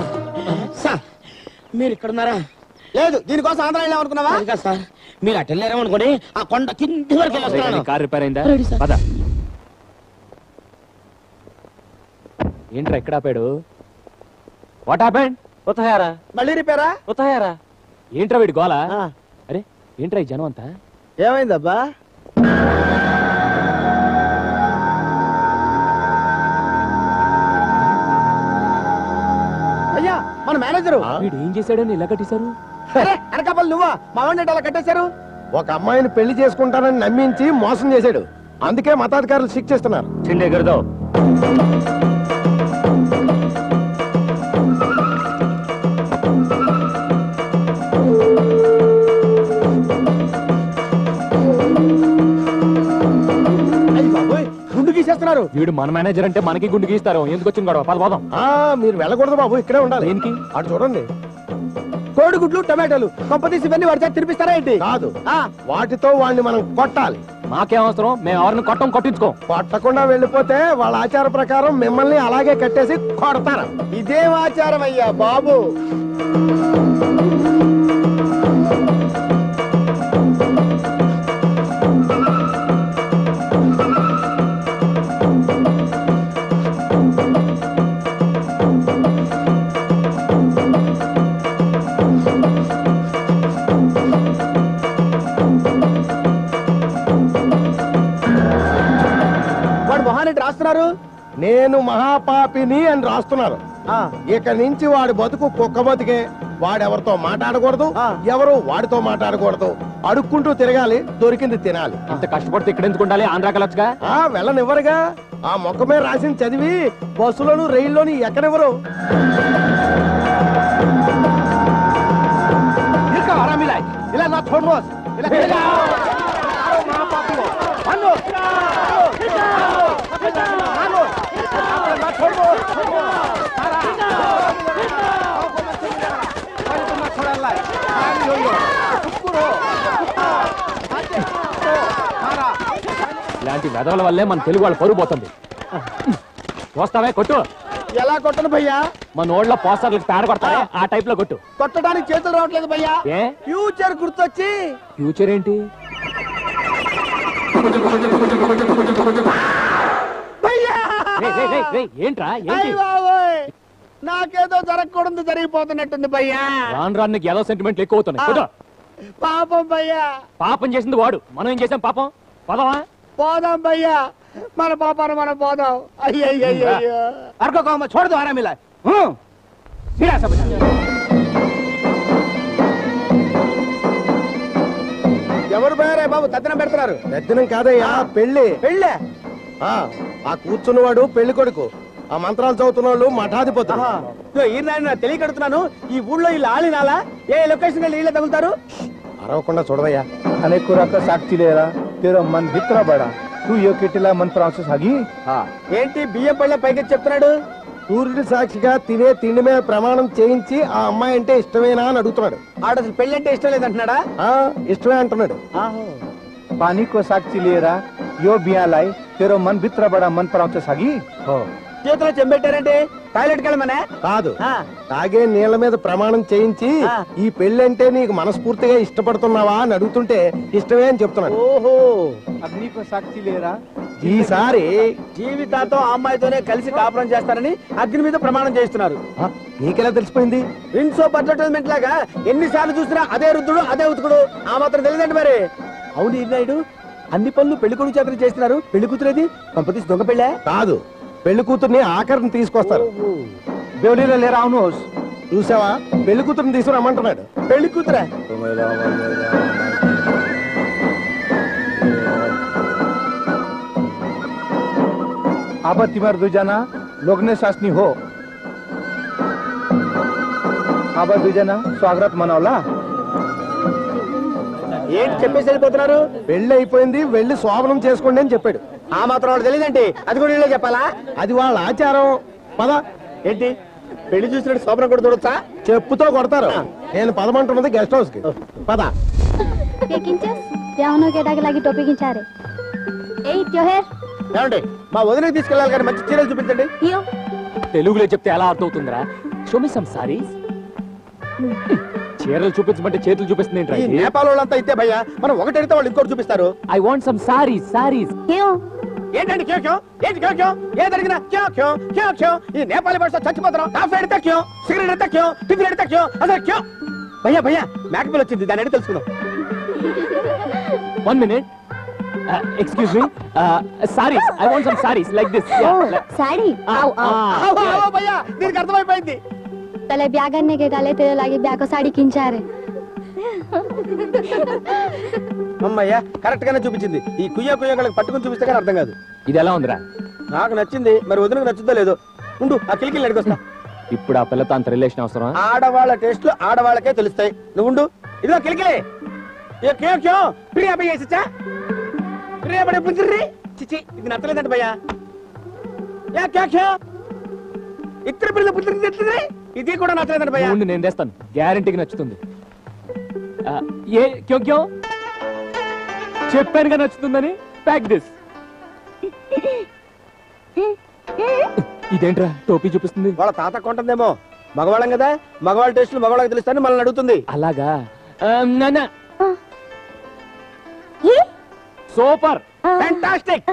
మీరు ఇక్కడ ఉన్నారా లేదు దీనికోసం ఆంధ్ర వెళ్ళామనుకున్నావా సార్ మీరు అటు వెళ్ళారేమనుకోండి ఆ కొండ కింది వరకు వెళ్ళొస్తున్నాను కార్ రిపేర్ అయిందా పద ఏంట్రా ఎక్కడ ఆపాడు వాట్ హ్యాపెండ్ ఉతయారా మళ్ళీ రిపేరా ఉతయారా ఏంట్రా వీడి గోల అరే ఏంట్రా ఈ జనం అంతా ఏమైందబ్బా అయ్యా మన మేనేజరు వీడు ఏం చేశాడని ఇలా కట్టేశారు అనకాపల్లి నువ్వా మా వాడిని అలా కట్టేశారు ఒక అమ్మాయిని పెళ్లి చేసుకుంటానని నమ్మించి మోసం చేశాడు అందుకే మతాధికారులు శిక్షిస్తున్నారు చిండే గర్దో గీసేస్తున్నారు. వీడు మన మేనేజర్ అంటే మనకి గుండు గీస్తారు. ఎందుకు వచ్చింది గొడవ? పద పోదాం. ఆ మీరు వెళ్ళకూడదు బాబు, ఇక్కడే ఉండాలి. దేనికి? అటు చూడండి. కోడిగుడ్లు టమాటోలు కొంపతీసి ఇవన్నీ వాడి చేత తినిపిస్తారా ఏంటి? కాదు, ఆ, వాటితో వాడిని మనం కొట్టాలి. మాకేం అవసరం? మేము ఎవరిని కొట్టం, కొట్టించుకోం. కొట్టకుండా వెళ్ళిపోతే వాళ్ళ ఆచార ప్రకారం మిమ్మల్ని అలాగే కట్టేసి కొడతారు. ఇదేం ఆచారం అయ్యా బాబు? రాస్తున్నారు నేను మహాపాపిని అని రాస్తున్నారు. ఇక నుంచి వాడి బతుకు కుక్క బతికే. వాడెవరితో మాట్లాడకూడదు, ఎవరు వాడితో మాట్లాడకూడదు. అడుక్కుంటూ తిరగాలి, దొరికింది తినాలి. ఇంత కష్టపడితే ఇక్కడ ఎందుకు ఉండాలి? ఆంధ్రాకి వెళ్ళొచ్చుగా. ఆ వెళ్ళనివ్వరుగా. ఆ మొక్క మీద రాసిన చదివి బస్సులోను రైల్లోని ఎక్కడెవరు. ఇలా నా చూడమోస్ ఇలాంటి వెధవల వల్లే మన తెలుగు వాళ్ళ పరుగు పోతుంది. చూస్తావే కొట్టు. ఎలా కొట్టను భయ్యా? మన ఓళ్ళ పోస్టర్లకు పేడ కొడతారే ఆ టైప్ లో కొట్టు. కొట్టడానికి చేతులు రావట్లేదు భయ్యా. ఏ ఫ్యూచర్ గుర్తొచ్చి. ఫ్యూచర్ ఏంటి? ఏంట్రా ఏంటి? నాకేదో జరగకూడదు జరిగిపోతున్నట్టుంది భయ్యా. రాను రాను నీకు ఏదో సెంటిమెంట్లు ఎక్కువ అవుతున్నాయి. పాపం భయ్యా. పాపం చేసింది వాడు, మనం ఏం చేసాం పాపం? పదవా పోదాం భయ్యా, మన పాపాను మనం పోదాం. అయ్యయ్యో అర్కో కోమ చూడదు ఆరామిలా. ఎవరు పోయారే బాబు? తద్దనం పెడుతున్నారు. పెద్దనం కాదయ్యా, పెళ్ళి. పెళ్ళే? ఆ కూర్చున్నవాడు పెళ్లి కొడుకు, ఆ మంత్రాలు చదువుతున్న వాళ్ళు మఠాధిపతులు. ఈ నాయన తెలియకడుతున్నాను, ఈ ఊళ్ళో వీళ్ళు ఆలినాలా? ఏ లొకేషన్ వెళ్ళి వీళ్ళే తగులుతారు? అరవకుండా చూడవయ్యా. अनेक खुराक साक्षी लेरा तेरा मन भित्रा बड़ा तू यो किटिला मन ప్రాసెస్ ఆగి. ఏంటి బియ్యం పళ్ళ పైకి చెప్తున్నాడు? సూర్యుడి సాక్షిగా తినే తిండి మీద ప్రమాణం చేయించి ఆ అమ్మాయి అంటే ఇష్టమేనా అని అడుగుతున్నాడు. ఆడ అసలు పెళ్లి అంటే ఇష్టం లేదంటున్నాడా? ఆ ఇష్టమే అంటున్నాడు. पानी को साक्षी लेरा यो बिया लाई तेरा मन भित्रा बड़ा मन ప్రాసెస్ ఆగి. చేతిలో చెంబెట్టారంటే టాయిలెట్ కెళ్ళమనే కాదు, తాగే నీళ్ల మీద ప్రమాణం చేయించి ఈ పెళ్ళంటే నీకు మనస్ఫూర్తిగా ఇష్టపడుతున్నావా అని అడుగుతుంటే ఇష్టమే అని చెప్తున్నాడు. ఓహో, అగ్ని को సాక్షి లేరా ఈసారి జీవితాంతం ఆ అమ్మాయితోనే కలిసి కాపురం చేస్తారని అగ్ని మీద ప్రమాణం చేస్తున్నారు. నీకెలా తెలిసిపోయింది? విన్సో అడ్వర్టైజ్మెంట్ లాగా ఎన్నిసార్లు చూసినా అదే రుద్దుడు అదే ఉతుకుడు. ఆ మాత్రం తెలియదండి మరి. అవును ఈ నాయుడు, అన్ని పనులు పెళ్లి కొడుకు చేతులు చేస్తున్నారు. పెళ్లి కూతురేది? పంపతీసి దొంగ పెళ్ళా? కాదు, పెళ్లి కూతుర్ని ఆఖరిని తీసుకొస్తారు. బేవలీలో లేరా అవును చూసావా, పెళ్లి కూతుర్ని తీసుకురమ్మంటున్నాడు. పెళ్లి కూతురా? आबा तिमार दुजना लोग्ने सासनी हो. आबा दुजना स्वागत మనవలా. ఏంటి చెప్పేసి వెళ్ళిపోతున్నారు? పెళ్లి అయిపోయింది, వెళ్ళి శోభనం చేసుకోండి అని చెప్పాడు. ఆ మాత్రం వాడు తెలియదంటే అది కూడా వీళ్ళే చెప్పాలా? అది వాళ్ళ ఆచారం. పద. ఏంటి పెళ్లి చూసినట్టు శోభనం కూడా చూడొచ్చా? చెప్పుతో కొడతారు. నేను పదమంటున్నది గెస్ట్ హౌస్ కి. పద. ఏమండి మా వదిలికి తీసుకెళ్ళాలి కానీ మంచి చీరలు చూపించండి. తెలుగులో చెప్తే ఎలా అర్థమవుతుందిరా? Show me some saris. చీరలు చూపించమంటే చేతులు చూపిస్తుంది ఈ నేపాల్ వాళ్ళంతా ఇస్తే భయ్యా, మనం ఒకటి అడిగితే వాళ్ళు ఇంకోటి చూపిస్తారు. I want some saris. Saris ఏంటండి క్యో క్యో? ఏంటి క్యో క్యో? ఏది అడిగినా క్యో క్యో క్యో క్యో. ఈ నేపాలి భాష చచ్చిపోతున్నాం. కాఫీ అడితే క్యో, సిగరెట్ అడితే క్యో, టిఫిన్ అడితే క్యో, అసలు క్యో. భయ్యా భయ్యా మ్యాక్ బిల్ వచ్చింది, దాన్ని అడిగి తెలుసుకుందాం. One minute. Excuse me. Saris. I want some saris like this. Sari ఆవ్, ఆవ్ భయ్యా, దీనికి అర్థమైపోయింది. तले ब्याह करने के डाले तेरे लागे ब्याह को साड़ी किंचा रे. అమ్మయ్యా కరెక్ట్ గానే చూపించింది. ఈ కుయ్య కుయ్యగలకు పట్టుకుని చూపిస్తే కానీ అర్థం కాదు. ఇది ఎలా ఉందిరా? నాకు నచ్చింది, మరి వదినకు నచ్చుద్దో లేదో. ఉండు ఆ కిలికిలు అడిగొస్తా. ఇప్పుడు ఆ పిల్లతో అంత రిలేషన్ అవసరం? ఆడవాళ్ళ టేస్ట్లు ఆడవాళ్ళకే తెలుస్తాయి. నువ్వు ఉండు. ఇదిగో కిలికిలే. ఏ క్యో క్యో ప్రియా భయ్యా సచ్చా ప్రియా బడే పుంజరి చిచి ఇది నచ్చలేదంట భయ్యా యా క్యా క్యా ఇద్దరు పిల్లలు పుట్టింది ఇది కూడా నచ్చలేదంట భయ్యా ఉండు, నేను తెస్తాను, గ్యారంటీకి నచ్చుతుంది. ఆ, ఏ క్యో క్యో చెప్పానుగా నచ్చుతుందని. Pack this. ఇదేంట్రా టోపీ చూపిస్తుంది? వాళ్ళ తాత కొంటుందేమో. మగవాళ్ళం కదా, మగవాళ్ళ టేస్టులు మగవాళ్ళకి తెలుస్తాను మనల్ని అడుగుతుంది. అలాగా? Super, fantastic.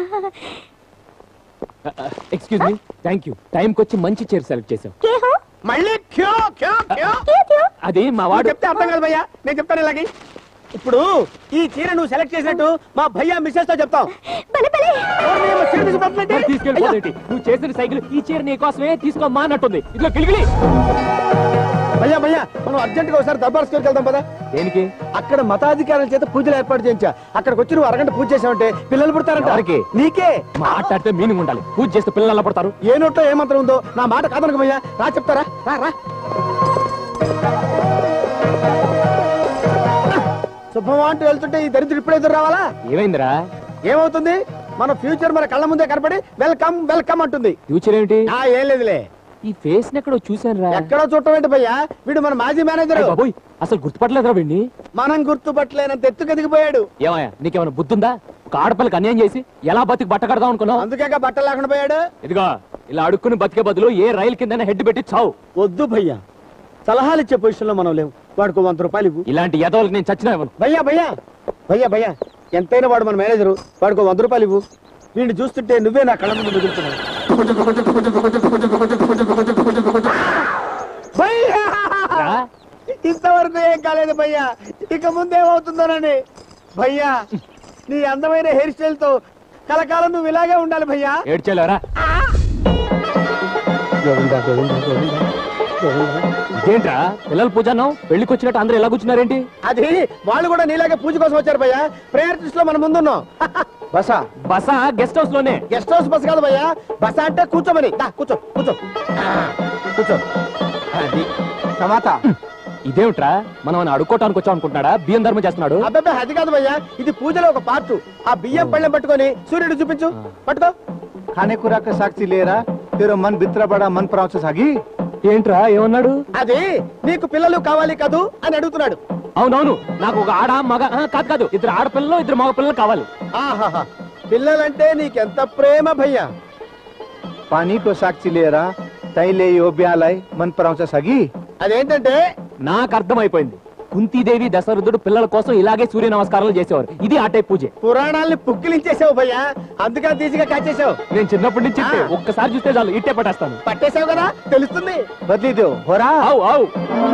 Excuse me, thank you. టైంకి వచ్చి మంచి చైర్ సెలెక్ట్ చేసాం. మళ్ళీ క్యో క్యో క్యో అది మా వాడు చెప్తే అర్థం కాదు భయ్యా, నేను చెప్తాను ఇలాగే. ఇప్పుడు ఈ చీర నువ్వు సెలెక్ట్ చేసినట్టు మా భయ్యా మిస్సెస్ తో చెప్తాం. తీసుకెళ్ళిపోదేంటి? నువ్వు చేసిన సైకిల్ ఈ చీర నీ కోసమే తీసుకోమా అన్నట్టుంది. ఇదిగో గిలిగిలి. భయ్యా భయ్యా మనం అర్జెంట్ గా ఒకసారి దర్బార్ స్క్వేర్కి వెళ్దాం పదా. దేనికి? అక్కడ మతాధికారుల చేత పూజలు ఏర్పాటు చేయించా. అక్కడికి వచ్చి నువ్వు అరగంట పూజ చేసావంటే పిల్లలు పుడతారంట. ఎవరికి? నీకే. మాట్లాడితే మీనింగ్ ఉండాలి. పూజ చేస్తే పిల్లలు ఎలా పడతారు? ఏ నోట్లో ఏ మంత్రం ఉందో నా మాట కాదనకు భయ్యా. రా చెప్తారా, రా రా. శుభమా అంటూ వెళ్తుంటే ఈ దరిద్రుడు ఇప్పుడే ఎదురు రావాలా? ఏమైందిరా? ఏమవుతుంది, మన ఫ్యూచర్ మన కళ్ళ ముందే కనపడి వెల్కమ్ వెల్కమ్ అంటుంది. ఫ్యూచర్ ఏమిటి? ఆ ఏం లేదులే. ఈ ఫేస్ ఎక్కడో చూసాను రా. ఎక్కడో చూడటం ఏంటి భయ్యా, వీడు మన మాజీ మేనేజర్. బాబోయ్, అసలు గుర్తుపట్టలేదురా వీడిని. మనం గుర్తుపట్టలేనంత ఎత్తుకు ఎదిగిపోయాడు. ఏమయ్యా, నీకేమైనా బుద్ధుందా? ఒక ఆడపిల్లకి అన్యాయం చేసి ఎలా బతికి బట్ట కడదాం అనుకున్నావు? అందుకే బట్టలు లేకుండా పోయాడు. ఇదిగో ఇలా అడుక్కుని బతికే బదులు ఏ రైలు కింద హెడ్ పెట్టి చావు. వద్దు భయ్యా, సలహాలు ఇచ్చే పొజిషన్ లో మనం లేవు. వాడికి వంద రూపాయలు ఇవ్వు. ఇలాంటి యదవులకు నేను చచ్చినా ఇవ్వను. భయ్యా భయ్యా భయ్యా భయ్యా ఎంతైనా వాడు మన మేనేజరు. వాడికి వంద రూపాయలు ఇవ్వు. వీడిని చూస్తుంటే నువ్వే నా కళ్ళ ముందు మిగులుతున్నావు. ఇంతవరకు ఏం కాలేదు భయ్యా, ఇక ముందేమవుతుందోనని. భయ్యా నీ అందమైన హెయిర్ స్టైల్ తో కలకాలం నువ్వు ఇలాగే ఉండాలి భయ్యా. ఏడ్చేలేరా? ఇదేంట్రా పిల్లల పూజ అన్నావు, పెళ్లికి వచ్చినట్టు అందరూ ఎలా కూర్చున్నారేంటి? అది వాళ్ళు కూడా నీలాగే పూజ కోసం వచ్చారు భయ్యా. ప్రేయర్ లిస్ట్ లో మనం ముందున్నాం. బసా బసా గెస్ట్ హౌస్ లోనే. గెస్ట్ హౌస్ బస్ కాదు భయ్యా, బస అంటే కూర్చోమని. దా, కూర్చో కూర్చో కూర్చో. అది సమాత. ఇదేమిట్రా, మనం అడుక్కోటానికి వచ్చాం అనుకుంటున్నాడా? బియ్యం ధర్మం చేస్తున్నాడు. అబ్బాయి అది కాదు భయ్యా, ఇది పూజలో ఒక పార్ట్. ఆ బియ్యం పళ్ళెం పట్టుకొని సూర్యుడు చూపించు. పట్టుకో. खाने खुरा का साक्षी ले रहा तेरा मन बितरा बड़ा मन पराव सागी. ఏంట్రా ఏమన్నాడు? అది నీకు పిల్లలు కావాలి కదూ అని అడుగుతున్నాడు. అవునవును, నాకు ఒక ఆడ మగ కాదు కాదు ఇద్దరు ఆడపిల్లలు ఇద్దరు మగ పిల్లలు కావాలి. ఆహాహా, పిల్లలంటే నీకెంత ప్రేమ భయ్యా. पानी को साक्षी ले रहा तई ले यो ब्यालाई मन पराव सागी. అదేంటంటే నాకు అర్థమైపోయింది. కుంతీదేవి దశరథుడు పిల్లల కోసం ఇలాగే సూర్య నమస్కారాలు చేసేవారు. ఇది ఆ టైప్ పూజే. పురాణాల్ని పుక్కిలించేసావు భయ్యా, అందుకని తీసిగా కాచేసావు. నేను చిన్నప్పటి నుంచి ఇంతే. ఒక్కసారి చూస్తే చాలు ఇట్టే పట్టేస్తాను. పట్టేసావు కదా, తెలుస్తుంది. बदली दो हो रहा. ఆవు ఆవు.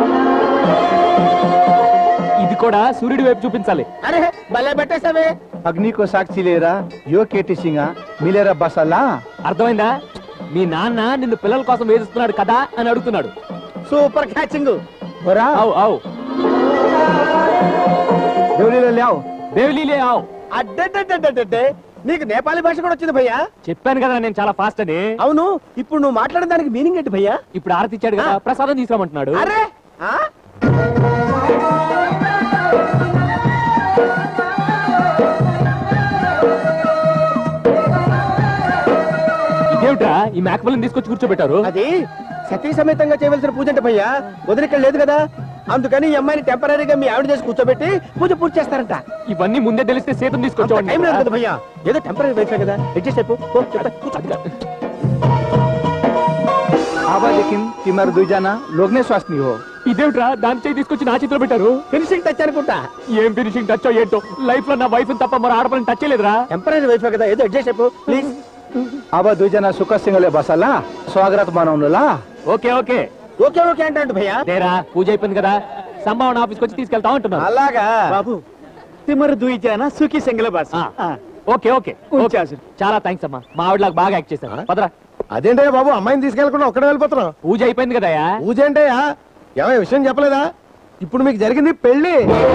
ఇది కూడా సూర్యుడి వైపు చూపించాలి. అరే భలే పెట్టేసావే. अग्नि को साक्षी ले रहा यो केटी सिंगा मिलेरा बसला. అర్థమైందా? మీ నాన్న నిన్ను పిల్లల కోసం వేధిస్తున్నాడు కదా అని అడుగుతున్నాడు. Super catching. हो रहा. ఆవు ఆవు. देवली ले आओ. దేవిలీలే ఆవు. అడ్డే నీకు నేపాలీ భాష కూడా వచ్చింది భయ్యా. చెప్పాను కదా నేను చాలా ఫాస్ట్ అని. అవును, ఇప్పుడు నువ్వు మాట్లాడిన దానికి మీనింగ్ ఏంటి భయ్యా? ఇప్పుడు ఆరతి ఇచ్చాడు కదా, ప్రసాదం తీసుకురామంటున్నాడు. అరే ఆ? ఇదేమిట్రా ఈ మేకపిల్లని తీసుకొచ్చి కూర్చోబెట్టారు? అది సతీ సమేతంగా చేయవలసిన పూజ అంటే భయ్యా, వదిలిక్కడ లేదు కదా, అందుకని ఈ అమ్మాయిని టెంపరీగా మీ ఆవిడ చేసి కూర్చోబెట్టి పూజ పూర్తి చేస్తారంట. ఇవన్నీ ముందే తెలిస్తే సీతం అంత తీసుకొచ్చేవాడిని. టైం లేదు కదా భయ్యా, ఏదో టెంపరీ వైఫ్ కదా, అడ్జస్ట్ అయిపో. పో, చెప్తా, కూర్చో. आवा लेकिन तिमर दुई जाना लोग ने स्वास्थ्य हो. ఇదేమిట్రా దాని చేయి తీసుకొచ్చి నా చేతిలో పెట్టారు? ఫినిషింగ్ టచ్ అనుకుంటా. ఏం ఫినిషింగ్ టచ్ ఏంటో, లైఫ్ లో నా వైఫ్ తప్ప మరి ఆడపని టచ్ చేయలేదురా. టెంపరీ వైఫ్ కదా, ఏదో అడ్జస్ట్ అయిపో ప్లీజ్. आवा दुई जना सुख सिंगले बसला स्वागत मनाउनुला. ఓకే ఓకే ఓకే ఓకే అంటే భయ్యా. తేరా పూజ అయిపోయింది కదా, సంభావన ఆఫీస్కి వచ్చి తీసుకెళ్తా ఉంటున్నా. అలాగా బాబు తిమ్మరు దూయిచానా సుఖీ సెంగల బస్. Okay okay okay. చాలా థ్యాంక్స్ అమ్మా, మా ఆవిడలాగా బాగా యాక్ట్ చేశాను. పదరా. అదేంటయ్యా బాబు, అమ్మాయిని తీసుకెళ్లకుండా ఒక్కడే వెళ్ళిపోతున్నావు? పూజ అయిపోయింది కదయా. పూజ ఏంటయ్యా, ఏమైనా విషయం చెప్పలేదా? ఇప్పుడు మీకు జరిగింది పెళ్లి.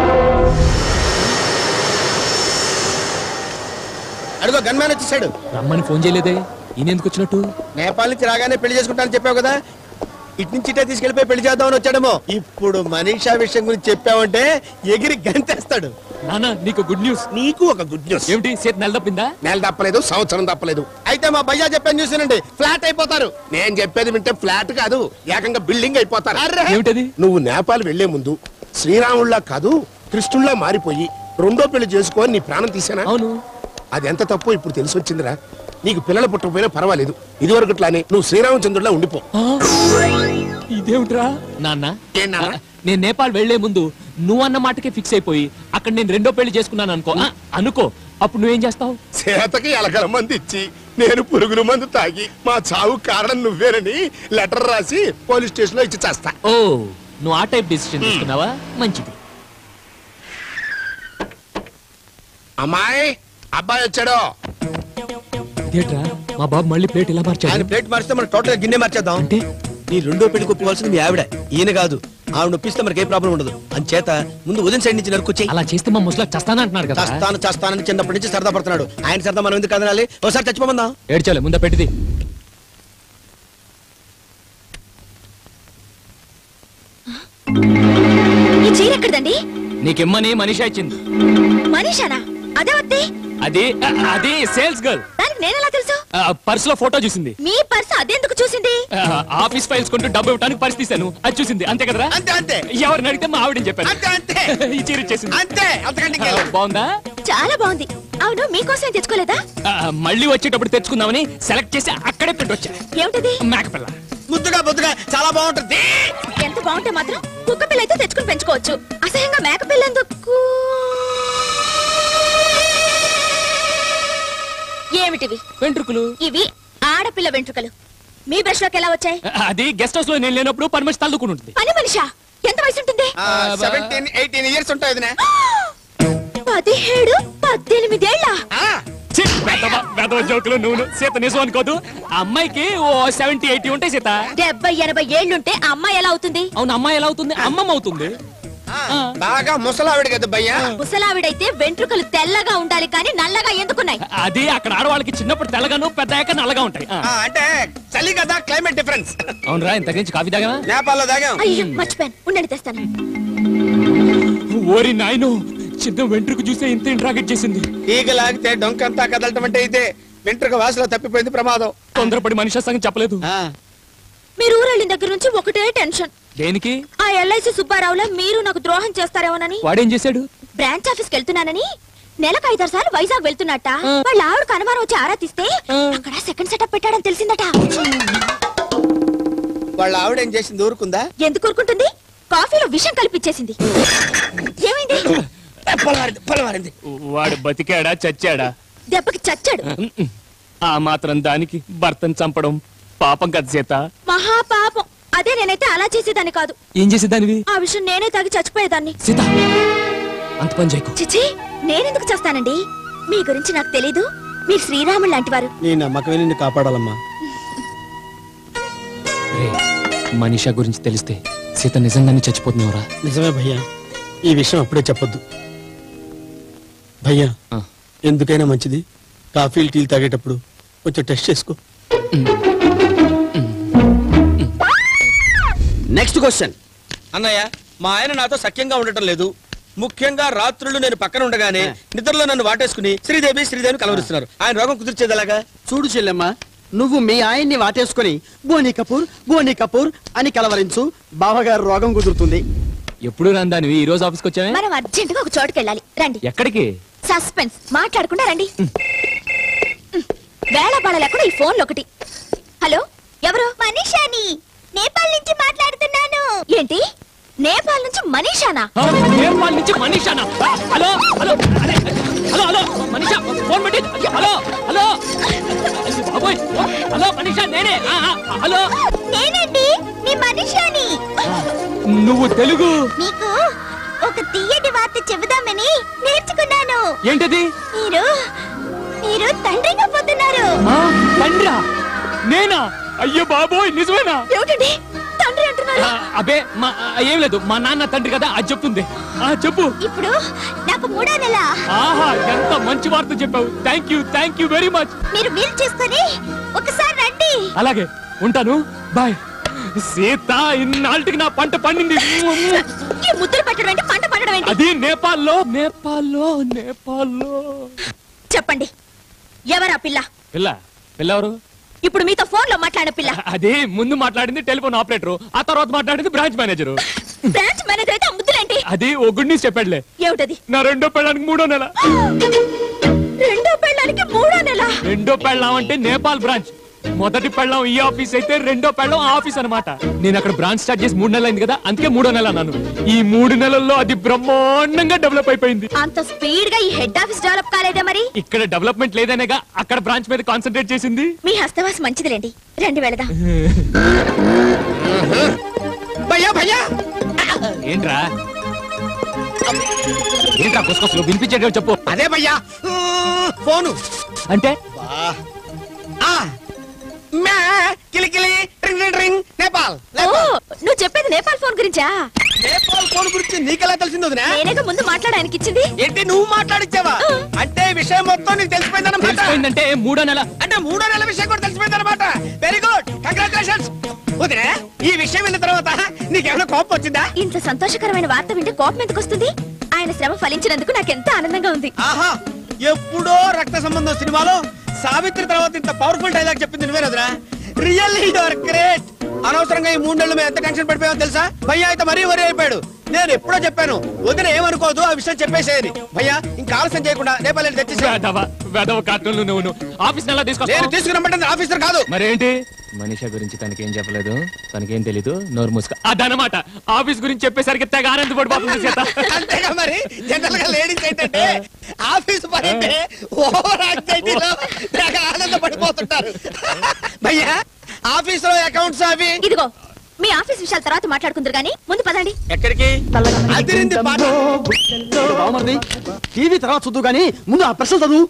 అడుగు గన్మ్యాన్ వచ్చేసాడు. రమ్మని ఫోన్ చేయలేదే, ఈయన ఎందుకు వచ్చినట్టు? నేపాల్ నుంచి రాగానే పెళ్లి చేసుకుంటానని చెప్పావు కదా, ఇటు నుంచి ఇటే తీసుకెళ్లిపోయి పెళ్లి చేద్దామని వచ్చాడేమో. ఇప్పుడు మనీషా విషయం గురించి చెప్పావంటే ఎగిరి గంతేస్తాడు. నానా నీకు గుడ్ న్యూస్. నీకు ఒక గుడ్ న్యూస్. ఏమిటి చేతి నెల తప్పిందా? నెల తప్పలేదు, సంవత్సరం తప్పలేదు. అయితే మా భయ్యా చెప్పాను చూసానండి, ఫ్లాట్ అయిపోతారు. నేను చెప్పేది వింటే ఫ్లాట్ కాదు, ఏకంగా బిల్డింగ్ అయిపోతారు. ఏమిటది? నువ్వు నేపాల్ వెళ్లే ముందు శ్రీరాముల్లా కాదు కృష్ణుల్లా మారిపోయి రెండో పెళ్లి చేసుకో నీ ప్రాణం తీసానా? అవును. అది ఎంత తప్పో ఇప్పుడు తెలిసి వచ్చిందిరా. నీకు పిల్లలు పుట్టకపోయినా పర్వాలేదు, ఇదివరకట్లానే నువ్వు శ్రీరామచంద్రులా ఉండిపో. ఇదేమిట్రా నాన్న? ఏనా నేను నేపాల్ వెళ్లే ముందు నువ్వు అన్న మాటకే ఫిక్స్ అయిపోయి అక్కడ నేను రెండో పెళ్లి చేసుకున్నాను అనుకో. ఆ, అనుకో అప్పుడు నువ్వేం చేస్తావు? చేతకి ఎలకల మంది ఇచ్చి నేను పురుగుల మందు తాగి మా చావు కారణం నువ్వేనని లెటర్ రాసి పోలీస్ స్టేషన్ లో ఇచ్చి చేస్తా. ఓ నువ్వు ఆ టైప్ డిసిషన్ తీసుకున్నావా? మంచిది. అమ్మాయి అబ్బాయి వచ్చాడు. ఇదేట్రా మా బాబు మళ్ళీ ప్లేట్ ఇలా ఆయన మార్చాడు ప్లేట్ మార్చితే మనం టోటల్ గిన్నె మార్చేద్దాం. అంటే నీ రెండో పెళ్లి ఒప్పుకోవాల్సింది మీ ఆవిడ, ఈయన కాదు. ఆవిడ నొప్పిస్తే మనకి ఏ ప్రాబ్లం ఉండదు. అంచేత ముందు ఉదయం సైడ్ నుంచి నరుకొచ్చి అలా చేస్తే మా ముసలా చస్తానంటున్నాడు కదా. చస్తాను చస్తానని చిన్నప్పటి నుంచి సరదా పడుతున్నాడు. ఆయన సరదా మనం ఎందుకు కదనాలి? ఒకసారి చచ్చిపోమందాం. ఏడ్చాలి ముందా పెట్టిది. ఈ చీర ఎక్కడదండి? నీకిమ్మని మనీషా ఇచ్చింది. మనీషానా? అదే వద్దే. అది అది సేల్స్ గర్ల్. దానికి నేనెలా తెలుసు? పర్స్ లో ఫోటో చూసింది. మీ పర్సు అదెందుకు చూసింది? ఆఫీస్ ఫైల్స్ కొంటూ డబ్బు ఇవ్వడానికి పర్స్ తీశాను, అది చూసింది. అంతే కదరా? అంతే అంతే ఎవరిని అడిగితే మా ఆవిడని చెప్పాను. అంతే అంతే ఈ చీర ఇచ్చేసింది. అంతే అంతకంటే ఆ, బాగుందా? చాలా బాగుంది. అవును మీకోసం తెచ్చుకోలేదా? ఆ, మళ్ళీ వచ్చేటప్పుడు తెచ్చుకుందామని సెలెక్ట్ చేసి అక్కడే పెట్టి వచ్చా. ఏమిటది? మేకపిల్ల. ముద్దుగా బొద్దుగా చాలా బాగుంటుంది. ఎంత బాగుంటే మాత్రం కుక్క పిల్ల అయితే తెచ్చుకుని పెంచుకోవచ్చు. అసహ్యంగా మేక పిల్ల ఎందుకు? ఏమిటివి? వెంట్రుకలు. ఇవి ఆడపిల్ల వెంట్రుకలు. మీ బ్రష్ లోకి ఎలా వచ్చాయి? అది గెస్ట్ హౌస్ లో నేను లేనప్పుడు పని మనిషి తల్లుకుని ఉంటుంది. పని మనిషా? ఎంత వయసు ఉంటుంది? సెవెంటీన్ ఎయిటీన్ ఇయర్స్ ఉంటాయి వదినా. పదిహేడు పద్దెనిమిదేళ్ళ. ఛీ, వెధవ, వెధవ జోకులు నువ్వు. సీత నిజం అనుకోదు. ఆ అమ్మాయికి ఓ సెవెంటీ ఎయిటీ ఉంటాయి సీత. డెబ్బై ఎనభై ఏళ్ళుంటే ఆ అమ్మాయి ఎలా అవుతుంది? అవును, అమ్మాయి ఎలా అవుతుంది? అమ్మమ్మ అవుతుంది. బాగా ముసలావిడ కదా భయ్యా. ముసలావిడైతే వెంట్రుకలు తెల్లగా ఉండాలి కానీ నల్లగా ఎందుకున్నాయి? అది అక్కడ ఆడవాళ్ళకి చిన్నప్పుడు తెల్లగాను పెద్దయ్యాక నల్లగా ఉంటాయి. ఆ. ఆ, అంటే చలి కదా, క్లైమేట్ డిఫరెన్స్. అవునరా, ఇంత నుంచి కాఫీ తాగా? నేపాల్లో తాగాం. అయ్యో మర్చిపోయాను, ఉండండి తెస్తాను. ఓరి నాయను, చిన్న వెంట్రుకు చూసే ఇంత ఇంట్రాగేట్ చేసింది. ఈగ లాగితే డొంకంతా కదలటం అంటే ఇదే. వెంట్రుక వాసలో తప్పిపోయింది, ప్రమాదం. తొందరపడి మనిషి సంగతి చెప్పలేదు. మీరు ఊరెళ్ళిన దగ్గర నుంచి ఒకటే టెన్షన్. దేనికి? ఆ ఎల్ఐసి సుబ్బారావులో మీరు నాకు ద్రోహం చేస్తారేమోనని. వాడేం చేశాడు? బ్రాంచ్ ఆఫీస్ కి వెళ్తున్నానని నెలకు ఐదారు సార్లు వైజాగ్ వెళ్తున్నట్ట. వాళ్ళ ఆవిడ కనుమారం వచ్చి ఆరా తీస్తే అక్కడ సెకండ్ సెటప్ పెట్టాడని తెలిసిందట. వాళ్ళ ఆవిడ ఏం చేసింది? ఊరుకుందా? ఎందుకు ఊరుకుంటుంది? కాఫీలో విషం కలిపిచ్చేసింది. ఏమైంది? పొలవారింది. వాడు బతికాడా చచ్చాడా? దెబ్బకి చచ్చాడు. ఆ మాత్రం దానికి భర్తను చంపడం పాపం కదా సీత. మహాపాపం. అదే నేనైతే అలా చేసేదాన్ని కాదు. ఏం చేసేదానివి? ఆ విషయం నేనే తాగి చచ్చిపోయేదాన్ని. సీత, అంత పని చేయకు. చిచి, నేనెందుకు చేస్తానండి? మీ గురించి నాకు తెలీదు. మీరు శ్రీరాముడు లాంటి వారు. నీ నమ్మకమే నిన్ను కాపాడాలమ్మా. మనీషా గురించి తెలిస్తే సీత నిజంగానే చచ్చిపోతున్నావురా. నిజమే భయ్యా, ఈ విషయం అప్పుడే చెప్పొద్దు. భయ్యా, ఎందుకైనా మంచిది కాఫీలు టీలు తాగేటప్పుడు కొంచెం టెస్ట్ చేసుకో. Next question. అన్నయ్య, మా ఆయన నాతో సఖ్యంగా ఉండటం లేదు. ముఖ్యంగా రాత్రులు నేను పక్కన ఉండగానే నిద్రలో నన్ను వాటేసుకుని శ్రీదేవి శ్రీదేవిని కలవరిస్తున్నారు. ఆయన రోగం కుదిర్చేది ఎలాగా? చూడు చెల్లెమ్మ, నువ్వు మీ ఆయన్ని వాటేసుకుని బోని కపూర్ బోని కపూర్ అని కలవరించు. బావగారు రోగం కుదురుతుంది. ఎప్పుడు రందానివి? ఈ రోజు ఆఫీస్కి వచ్చావే? మనం అర్జెంట్ గా ఒక చోటుకి వెళ్ళాలి. రండి. ఎక్కడికి? సస్పెన్స్. మాట్లాడకుండా రండి. వేళ పాడ లేకుండా ఈ ఫోన్లు ఒకటి. హలో, ఎవరు? మనీషాని, నేపాల్ నుంచి మాట్లాడుతున్నాను. ఏంటి? నేపాల్ నుంచి మనీషానా? నేపాల్ నుంచి మనీషానా? హలో హలో అరే, హలో హలో మనీషా, ఫోన్ పెట్టి. హలో హలో బాబోయ్, హలో మనీషా, నేనే. ఆ, ఆ, హలో నేనండి, మీ మనీషాని. నువ్వు తెలుగు? మీకు ఒక తీయటి వార్త చెబుదామని నేర్చుకున్నాను. ఏంటది? మీరు మీరు తండ్రిగా పోతున్నారు. తండ్రా? నేనా? అయ్యో బాబోయ్, నిజమేనా? ఏమిటండి తండ్రి అంటున్నారు? అబే మా ఏం లేదు, మా నాన్న తండ్రి కదా, అది చెప్తుంది. ఆ చెప్పు. ఇప్పుడు నాకు మూడో నెల. ఆహా, ఎంత మంచి వార్త చెప్పావు. Thank you thank you very much. మీరు వీలు చేసుకొని ఒకసారి రండి. అలాగే, ఉంటాను. బాయ్. సీత, ఇన్నాళ్ళకి నా పంట పండింది. ఈ ముద్దులు పెట్టడం అంటే పంట పండు అడగడం ఏంటి? అది నేపాల్లో నేపాల్లో నేపాల్లో చెప్పండి, ఎవరా పిల్ల? పిల్ల పిల్ల ఎవరు? ఇప్పుడు మీతో ఫోన్ లో మాట్లాడిన పిల్ల. అది ముందు మాట్లాడింది టెలిఫోన్ ఆపరేటర్, ఆ తర్వాత మాట్లాడింది బ్రాంచ్ మేనేజర్. బ్రాంచ్ మేనేజర్ అయితే అమ్ముతులేంటి? అది ఓ గుడ్ న్యూస్ చెప్పాడులే. ఏమిటది? నా రెండో పెళ్ళానికి మూడో నెల. రెండో పెళ్ళానికి మూడో నెల? రెండో పెళ్ళాం అంటే నేపాల్ బ్రాంచ్, మొదటి పెళ్ళాం ఈ ఆఫీస్ అయితే రెండో పెళ్ళాం ఆ ఆఫీస్ అన్నమాట. నేను అక్కడ బ్రాంచ్ స్టార్ట్ చేసి మూడు నెలలు అయింది కదా, అందుకే మూడో నెల అన్నాను. ఈ మూడు నెలల్లో అది బ్రహ్మాండంగా డెవలప్ అయిపోయింది. అంత స్పీడ్ గా ఈ హెడ్ ఆఫీస్ డెవలప్ కాలేదే మరి? ఇక్కడ డెవలప్మెంట్ లేదనేగా అక్కడ బ్రాంచ్ మీద కాన్సన్ట్రేట్ చేసింది. మీ హస్తవాస్ మంచిదిలేండి, రండి వెళదాం. భయ్యా భయ్యా ఏంట్రా ఏంట్రా కొసుకొసలు వినిపించేటట్టు చెప్పు. అదే భయ్యా ఫోను అంటే మ్యా కిలికిలి రింగ్ రింగ్ రింగ్ నేపాల్. ఓ, నువ్వు చెప్పేది నేపాల్ ఫోన్ గురించా? నేపాల్ ఫోన్ గురించి నీకెలా తెలిసింది వదినా? నేనేగా ముందు మాట్లాడడానికి ఇచ్చింది. ఏంటి నువ్వు మాట్లాడిచ్చావా? అంటే విషయం మొత్తం నీకు తెలిసిపోయిందన్నమాట. తెలిసిపోయిందంటే మూడో నెల అంటే మూడో నెలల విషయం కూడా తెలిసిపోయిందన్నమాట. Very good, congratulations. వదినా, ఈ విషయం విన్న తర్వాత నీకేమైనా కోపం వచ్చిందా? ఇంత సంతోషకరమైన వార్త వింటే కోపం ఎందుకు వస్తుంది? ఆయన శ్రమ ఫలించినందుకు నాకెంత ఆనందంగా ఉంది. ఆహా, ఎప్పుడో రక్త సంబంధం సినిమాలో సావిత్రి తర్వాత ఇంత పవర్ఫుల్ డైలాగ్ చెప్పింది నువ్వే వదినా. Really you are great. అనవసరంగా ఈ మూడు నెలలు మేము ఎంత టెన్షన్ పడిపోయామో తెలుసా? భయ్యా అయితే మరీ వరి అయిపోయాడు. నేను ఎప్పుడో చెప్పాను వదిన ఏమనుకోదు, ఆ విషయం చెప్పేసేది. భయ్యా ఇంకా ఆలస్యం చేయకుండా నేపాల్ తెచ్చేసి కార్టూన్లు నువ్వు ఆఫీస్ నెల తీసుకో. నేను తీసుకురమ్మంటే ఆఫీసర్ కాదు. మరేంటి మనిషి గురించి తనకేం చెప్పలేదు, తనకేం తెలీదు, నోరు మూసుక. అదనమాట ఆఫీస్ గురించి చెప్పేసరికి తెగ ఆనందపడిపోతుంది సీత. అంతేగా మరి. జనరల్ గా లేడీస్ ఏంటంటే ఆఫీస్ పని అంటే ఓవర్ యాంగ్జైటీలో తెగ ఆనందపడిపోతుంటారు. భయ్యా ఆఫీస్ లో అకౌంట్స్ అవి ఇదిగో మీ ఆఫీస్ విషయాల తర్వాత మాట్లాడుకుందరు గానీ ముందు పదండి. ఎక్కడికి? అదిరింది పాట. బావమరిది, టీవీ తర్వాత చూద్దు గానీ ముందు ఆ ప్రశ్న చదువు.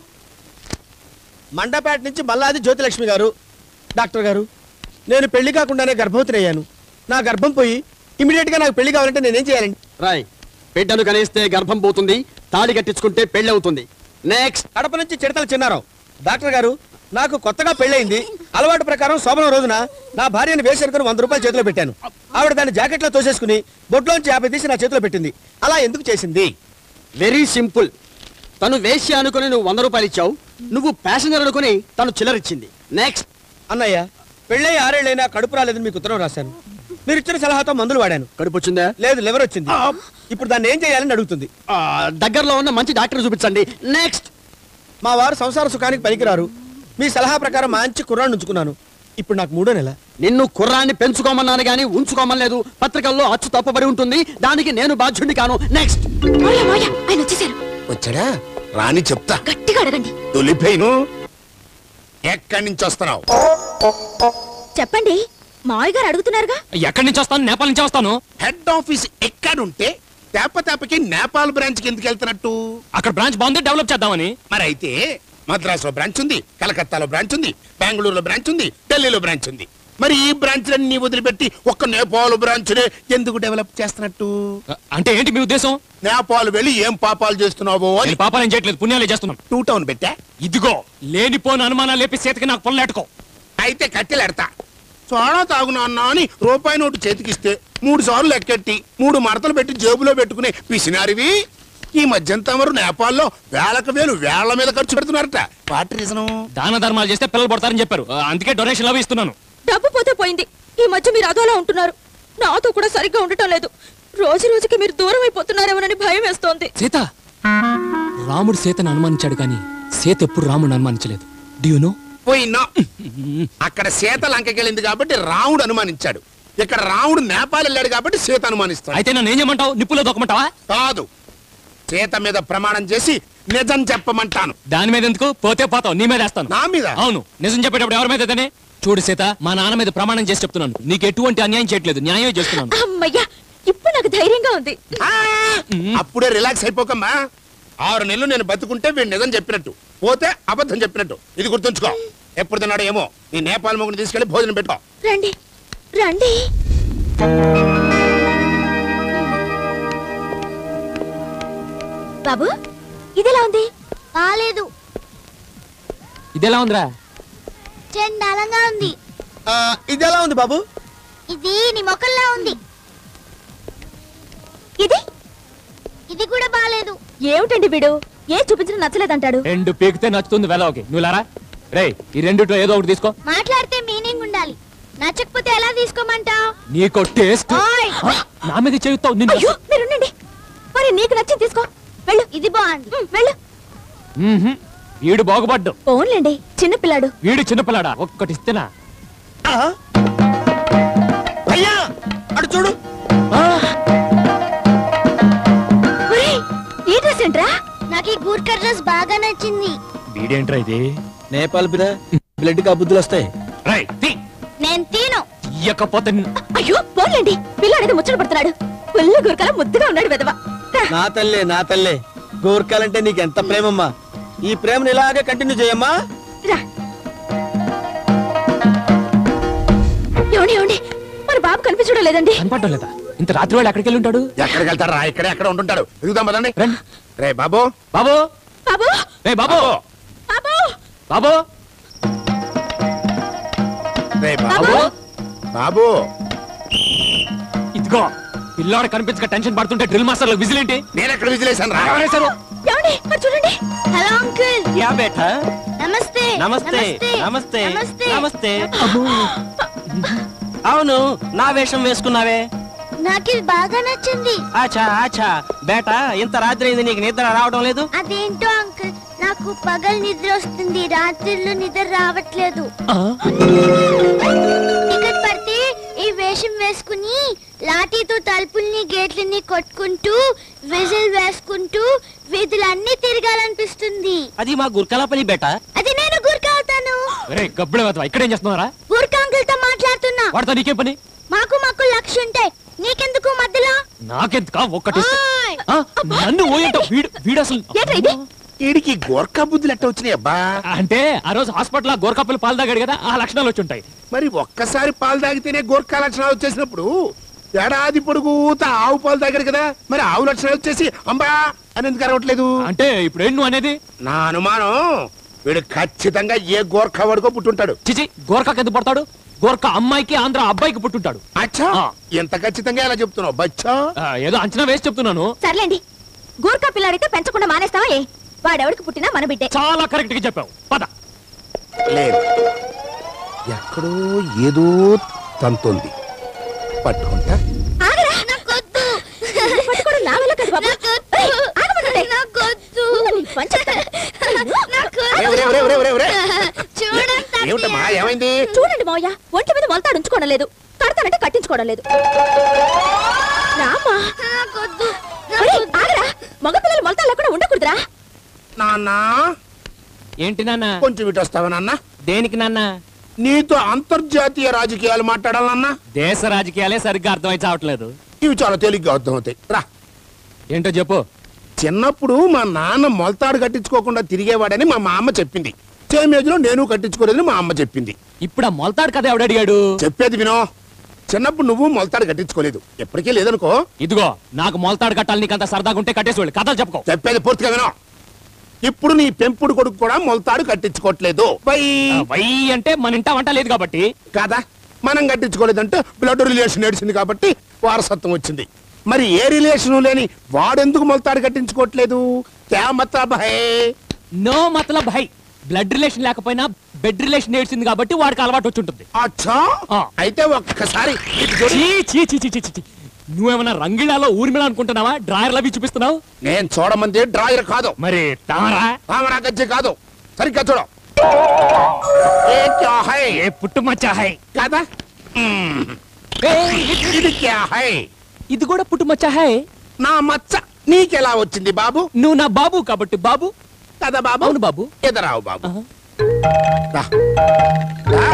మండపేట నుంచి మల్లాది జ్యోతిలక్ష్మి గారు. డాక్టర్ గారు, నేను పెళ్లి కాకుండానే గర్భవతిని అయ్యాను. నా గర్భం పోయి ఇమీడియట్ గా నాకు పెళ్లి కావాలంటే నేనేం చేయాలండి? రాయ్, బిడ్డను కనిస్తే గర్భం పోతుంది, తాళి కట్టించుకుంటే పెళ్లి అవుతుంది. నెక్స్ట్. కడప నుంచి చిడతల చిన్నారావు. డాక్టర్ గారు, నాకు కొత్తగా పెళ్ళయింది. అలవాటు ప్రకారం శోభనం రోజున నా భార్యను వేసనుకుని వంద రూపాయలు చేతిలో పెట్టాను. ఆవిడ దాన్ని జాకెట్ లో తోసేసుకుని బొడ్లోంచి యాభై తీసి నా చేతిలో పెట్టింది. అలా ఎందుకు చేసింది? Very simple. తను వేశ్య అనుకుని నువ్వు వంద రూపాయలు ఇచ్చావు, నువ్వు ప్యాసింజర్ అనుకుని తను చిల్లరిచ్చింది. నెక్స్ట్. అన్నయ్య, పెళ్ళై ఆరేళ్ళైనా కడుపు రాలేదని మీకు ఉత్తరం రాశాను. మీరు ఇచ్చిన సలహాతో మందులు వాడాను. కడుపు వచ్చిందా? లేదు, లివర్ వచ్చింది. ఇప్పుడు దాన్ని ఏం చేయాలని అడుగుతుంది. దగ్గరలో ఉన్న మంచి డాక్టర్ చూపించండి. నెక్స్ట్. మా వారు సంసార సుఖానికి పనికిరారు. మీ సలహా ప్రకారం మంచి కుర్రాన్ని ఉంచుకున్నాను. ఇప్పుడు నాకు మూడో నెల. నిన్ను కుర్రాన్ని పెంచుకోమన్నాను గానీ ఉంచుకోమలేదు. పత్రికల్లో అచ్చు తప్పబడి ఉంటుంది, దానికి నేను బాధ్యుడిని కాను. నెక్స్ట్. ఆయన వచ్చేసారు. వచ్చాడా? రాని చెప్తా. గట్టిగా అడగండి. తొలిపోయిను. ఎక్కడి నుంచి వస్తున్నావు? చెప్పండి. మావయ్య గారు అడుగుతున్నారుగా. ఎక్కడి నుంచి వస్తాను? నేపాల్ నుంచి వస్తాను. హెడ్ ఆఫీస్ ఎక్కడుంటే తేప తేపకి నేపాల్ బ్రాంచ్ కి ఎందుకు వెళ్తున్నట్టు? అక్కడ బ్రాంచ్ బాగుంది, డెవలప్ చేద్దామని. మరి అయితే మద్రాసులో బ్రాంచ్ ఉంది, కలకత్తాలో బ్రాంచ్ ఉంది, బెంగళూరులో బ్రాంచ్ ఉంది, ఢిల్లీలో బ్రాంచ్ ఉంది. మరి ఈ బ్రాంచ్లన్నీ వదిలిపెట్టి ఒక్క నేపాల్ బ్రాంచ్ ఎందుకు డెవలప్ చేస్తున్నట్టు? అంటే ఏంటి మీ ఉద్దేశం? నేపాల్ వెళ్ళి ఏం పాపాలు చేస్తున్నావో అని. పాపాలు ఏం చేయట్లేదు, పుణ్యాలే చేస్తున్నాం. టూ టౌన్ పెట్టా. ఇదిగో లేనిపోని అనుమానాలు లేపి చేతికి నాకు పొల్లెట్టుకో. అయితే కట్టెలెడతా. సోడా తాగునా అన్నా అని రూపాయి నోటు చేతికిస్తే మూడు సార్లు లెక్కెట్టి మూడు మడతలు పెట్టి జేబులో పెట్టుకునే పిసినారివి ఈ మధ్య తమరు నేపాల్లో వేలకు వేలు వేళ్ల మీద ఖర్చు పెడుతున్నారట. వాటి రీజను? దాన ధర్మాలు చేస్తే పిల్లలు పడతారని చెప్పారు, అందుకే డొనేషన్ అవి ఇస్తున్నాను. డబ్బు పోతే పోయింది. ఈ మధ్య మీరు అదోలా ఉంటున్నారు. నాతో కూడా సరిగ్గా ఉండటం లేదు. రోజు రోజుకి మీరు దూరం అయిపోతున్నారేమోనని భయం వేస్తోంది. సీత, రాముడు సీతను అనుమానించాడు కానీ సీత ఎప్పుడు రాముడు అనుమానించలేదు. Do you know? పోయినా అక్కడ సీత లంకెళ్ళింది కాబట్టి రాముడు అనుమానించాడు, ఇక్కడ రాముడు నేపాల్ వెళ్ళాడు కాబట్టి సీత అనుమానిస్తాడు. అయితే నన్ను ఏం చేయమంటావు? నిప్పులో దొక్కమంటావా? కాదు, సీత మీద ప్రమాణం చేసి నిజం చెప్పమంటాను. దాని మీద ఎందుకు? పోతే పోతావు, నీ మీద వేస్తాను. నా మీద? అవును, నిజం చెప్పేటప్పుడు ఎవరి మీద? చూడు సీత, మా నాన్న మీద ప్రమాణం చేసి చెప్తున్నాను, నీకు ఎటువంటి అన్యాయం చేయట్లేదు, న్యాయం చేస్తున్నాను. అమ్మయ్యా, ఇప్పుడు నాకు ధైర్యంగా ఉంది. అప్పుడే రిలాక్స్ అయిపోకమ్మా. ఆరు నెలలు నేను బతుకుంటే వీడు నిజం చెప్పినట్టు, పోతే అబద్ధం చెప్పినట్టు. ఇది గుర్తుంచుకో. ఎప్పుడు తిన్నాడో ఏమో. నీ నేపాల్ మొగుని తీసుకెళ్లి భోజనం పెట్టుకో. రండి రండి. బాబు, ఇదెలా ఉంది? బాలేదు. ఇదెలా ఉందిరా? చండాలంగా ఉంది. ఇది ఎలా ఉంది బాబు? ఇది నీ మొక్కల్లా ఉంది. ఇది ఇది కూడా బాలేదు. ఏమిటండి వీడు ఏ చూపించడం నచ్చలేదంటాడు. రెండు పీకితే నచ్చుతుంది వెలవకి. నువ్వు లారా రే, ఈ రెండిట్లో ఏదో ఒకటి తీసుకో. మాట్లాడితే మీనింగ్ ఉండాలి. నచ్చకపోతే ఎలా తీసుకోమంటావు? నీకో టేస్ట్. ఓయ్! నా మీద చెయ్యుతావు నిన్ను. అయ్యో మీరుండండి. మరి నీకు నచ్చింది తీసుకో. వెళ్ళు. ఇది బాగుంది. ఉమ్, వెళ్ళు. మ్మ్హ్మ్. వీడు బాగుపడ్డు. ఓన్లేండి చిన్న పిల్లాడు. వీడు చిన్నపిల్లాడా? ఒక్కటి ఇస్తేనా? అయ్యా అటు చూడు. ఒరేయ్, ఈ డ్రెస్ ఏంట్రా? నాకు ఈ గూర్ఖా డ్రెస్ బాగా నచ్చింది. వీడేంట్రా ఇది? నేపాల్ బిరా బ్లడ్ కా బుద్ధులు వస్తాయి. రేయ్, తీ. నేను తీను. ఇయ్యకపోతే నిన్ను- అయ్యో పోన్లేండి. పిల్లాడేదో ముచ్చట పడుతున్నాడు. పుల్ల గురకల ముద్దుగా ఉన్నాడు వెదవ. నా తల్లే నా తల్లే గోర్ఖాలంటే నీకు ఎంత ప్రేమమ్మా. ఈ ప్రేమను ఇలాగే కంటిన్యూ చేయమ్మా. రా. ఏమండి ఏమండి మన బాబు కనిపించడం లేదండి. కనపడటం లేదా? ఇంత రాత్రి వాళ్ళు ఎక్కడికి వెళ్ళి ఉంటాడు? ఎక్కడికి వెళ్తారా? ఇక్కడే ఎక్కడ ఉంటుంటాడు. ఎదుగుదాం పదండి. రండి. రే బాబు, బాబు బాబు రే బాబు బాబు బాబు రే బాబు, బాబు. ఇదిగో పిల్లాడు కనిపించక టెన్షన్ పడుతుంటే డ్రిల్ మాస్టర్ విజిల్ ఏంటి? నేను ఎక్కడ విజిలేసాను రా? ఎవరేశారు? ఏమండి మరి చూడండి. Hello uncle. యా బేటా. నమస్తే. నమస్తే నమస్తే. నమస్తే నమస్తే. నమస్తే. అవును నా వేషం వేసుకున్నావే. నాకు ఇది బాగా నచ్చింది. ఆచా ఆచా బేటా, ఇంత రాత్రి అయింది నీకు నిద్ర రావడం లేదు? అదేంటో అంకుల్, నాకు పగలు నిద్ర వస్తుంది, రాత్రిళ్ళు నిద్ర రావట్లేదు. టికెట్ పడితే ఈ వేషం వేసుకుని లాఠీతో తలుపుల్ని గేట్లని కొట్టుకుంటూ విజిల్ వేసుకుంటూ వీధులన్నీ తిరగాలనిపిస్తుంది. అది మా గుర్కల పని బేటా. అది నేను గూర్ఖా అవుతాను. రే గబ్బుడు వదవా, ఇక్కడేం చేస్తున్నారా? గూర్ఖా అంకుల్ తో మాట్లాడుతున్నా. వాడితో నీకేం పని? మాకు మాకు లక్ష్యం ఉంటాయి, నీకెందుకు మధ్యలో? నాకెందుకా ఒక్కటి ఇస్తే? ఓయ్! ఆ, నన్ను ఓయంట వీడు వీడు అసలు ఏంట్రా ఇది? వీడికి గోర్ఖా బుద్ధులు ఎట్ట వచ్చినాయి అబ్బా? అంటే ఆ రోజు హాస్పిటల్ గోరకప్పలు పాలు తాగాడు కదా, ఆ లక్షణాలు వచ్చి ఉంటాయి. మరి ఒక్కసారి పాలు తాగితేనే గోర్ఖా లక్షణాలు వచ్చేసినప్పుడు ఏడాది పొడుగుతా ఆవు పాలు తాగాడు కదా, మరి ఆవు లక్షణాలు వచ్చేసి అంబా అని ఎందుకు అరవట్లేదు? అంటే ఇప్పుడు ఏం నువ్వు అనేది? నా అనుమానం వీడు ఖచ్చితంగా ఏ గోర్ఖా వాడుకో పుట్టుంటాడు. చిచి, గోరకాకి ఎందుకు పడతాడు? గోరక అమ్మాయికి ఆంధ్ర అబ్బాయికి పుట్టుంటాడు. అచ్చా, ఆ. ఎంత ఖచ్చితంగా ఎలా చెప్తున్నావు బచ్చా? ఆ, ఏదో అంచనా వేసి చెప్తున్నాను. సర్లేండి, గూర్ఖా పిల్లాడితే పెంచకుండా మానేస్తావా? ఏ వాడెవడికి పుట్టినా మన బిడ్డే. చాలా కరెక్ట్ గా చెప్పావు. పద. లేదు, ఎక్కడో ఏదో తంతుంది. పట్టుకుంటా. ఆగరా. నాకొద్దు. ఇది పట్టుకోవడం నా వల్ల కాదు బాబు. నాకొద్దు. ఏయ్, ఆగమనండి. నాకొద్దు. నీ పని చేస్తాను. నాకొద్దు. ఒరే, ఒరే, ఒరే, ఒరే, ఒరే, ఒరే. చూడండి ఏమిటమ్మా, ఏమైంది? చూడండి మావయ్య, ఒంటి మీద మొలతాడు ఉంచుకోవడం లేదు, కడతానంటే కట్టించుకోవడం లేదు. రామా. నాకొద్దు. ఒరేయ్, ఆగరా. మగపిల్లలు మొలతాడు లేకుండా ఉండకూడదురా. నాన్న, ఏంటి నాన్న? కొంచెం ఇటు వస్తావా నాన్న? దేనికి నాన్న? నీతో అంతర్జాతీయ రాజకీయాలు మాట్లాడాలన్నా దేశ రాజకీయాలే సరిగ్గా అర్థమై చావట్లేదు. ఇవి చాలా తేలిగ్గా అర్థమవుతాయి. రా. ఏంటో చెప్పు. చిన్నప్పుడు మా నాన్న మొలతాడు కట్టించుకోకుండా తిరిగేవాడని మా మా అమ్మ చెప్పింది. సేమ్ ఏజ్ లో నేను కట్టించుకోలేదని మా అమ్మ చెప్పింది. ఇప్పుడు ఆ మొలతాడు కదా ఎవడడిగాడు? చెప్పేది వినో. చిన్నప్పుడు నువ్వు మొలతాడు కట్టించుకోలేదు, ఎప్పటికీ లేదనుకో. ఇదిగో నాకు మొలతాడు కట్టాలి, నీకంత సరదాగా ఉంటే కట్టేసి కథలు చెప్పుకో. చెప్పేది పూర్తిగా వినో. ఇప్పుడు నీ పెంపుడు కొడుకు కూడా మొలతాడు కట్టించుకోవట్లేదు. బై ఆ, వై అంటే మన ఇంట వంట లేదు కాబట్టి. కాదా, మనం కట్టించుకోలేదంటే బ్లడ్ రిలేషన్ ఏడిచింది కాబట్టి వారసత్వం వచ్చింది. మరి ఏ రిలేషన్ లేని వాడెందుకు మొలతాడు కట్టించుకోవట్లేదు? క్యా మతలబ్ హై? నో మతలబ్ హై. బ్లడ్ రిలేషన్ లేకపోయినా బెడ్ రిలేషన్ ఏడ్చింది కాబట్టి వాడికి అలవాటు వచ్చి ఉంటుంది. అచ్చా, ఆ. అయితే ఒక్కసారి ఇటు చూడు. చీ, చీ, చీ, చీ, చీ, చీ, చీ. నువ్వేమన్నా రంగిళాలో ఊర్మిళ అనుకుంటున్నావా? డ్రాయర్ లవి చూపిస్తున్నావు. నేను చూడమంది డ్రాయర్ కాదు, మరి తామరా తామరా గజ్జి కాదు. సరిగ్గా చూడు. ఏ క్యా హై? ఏ పుట్టుమచ్చ హై. కాదా? మ్మ్. ఇది క్యా హై? ఇది కూడా పుట్టుమచ్చ హై. నా మచ్చ నీకెలా వచ్చింది బాబు? నువ్వు నా బాబు కాబట్టి బాబు. కదా బాబు? అవును బాబు. ఎదరావు బాబు. ఆహా. రా. రా.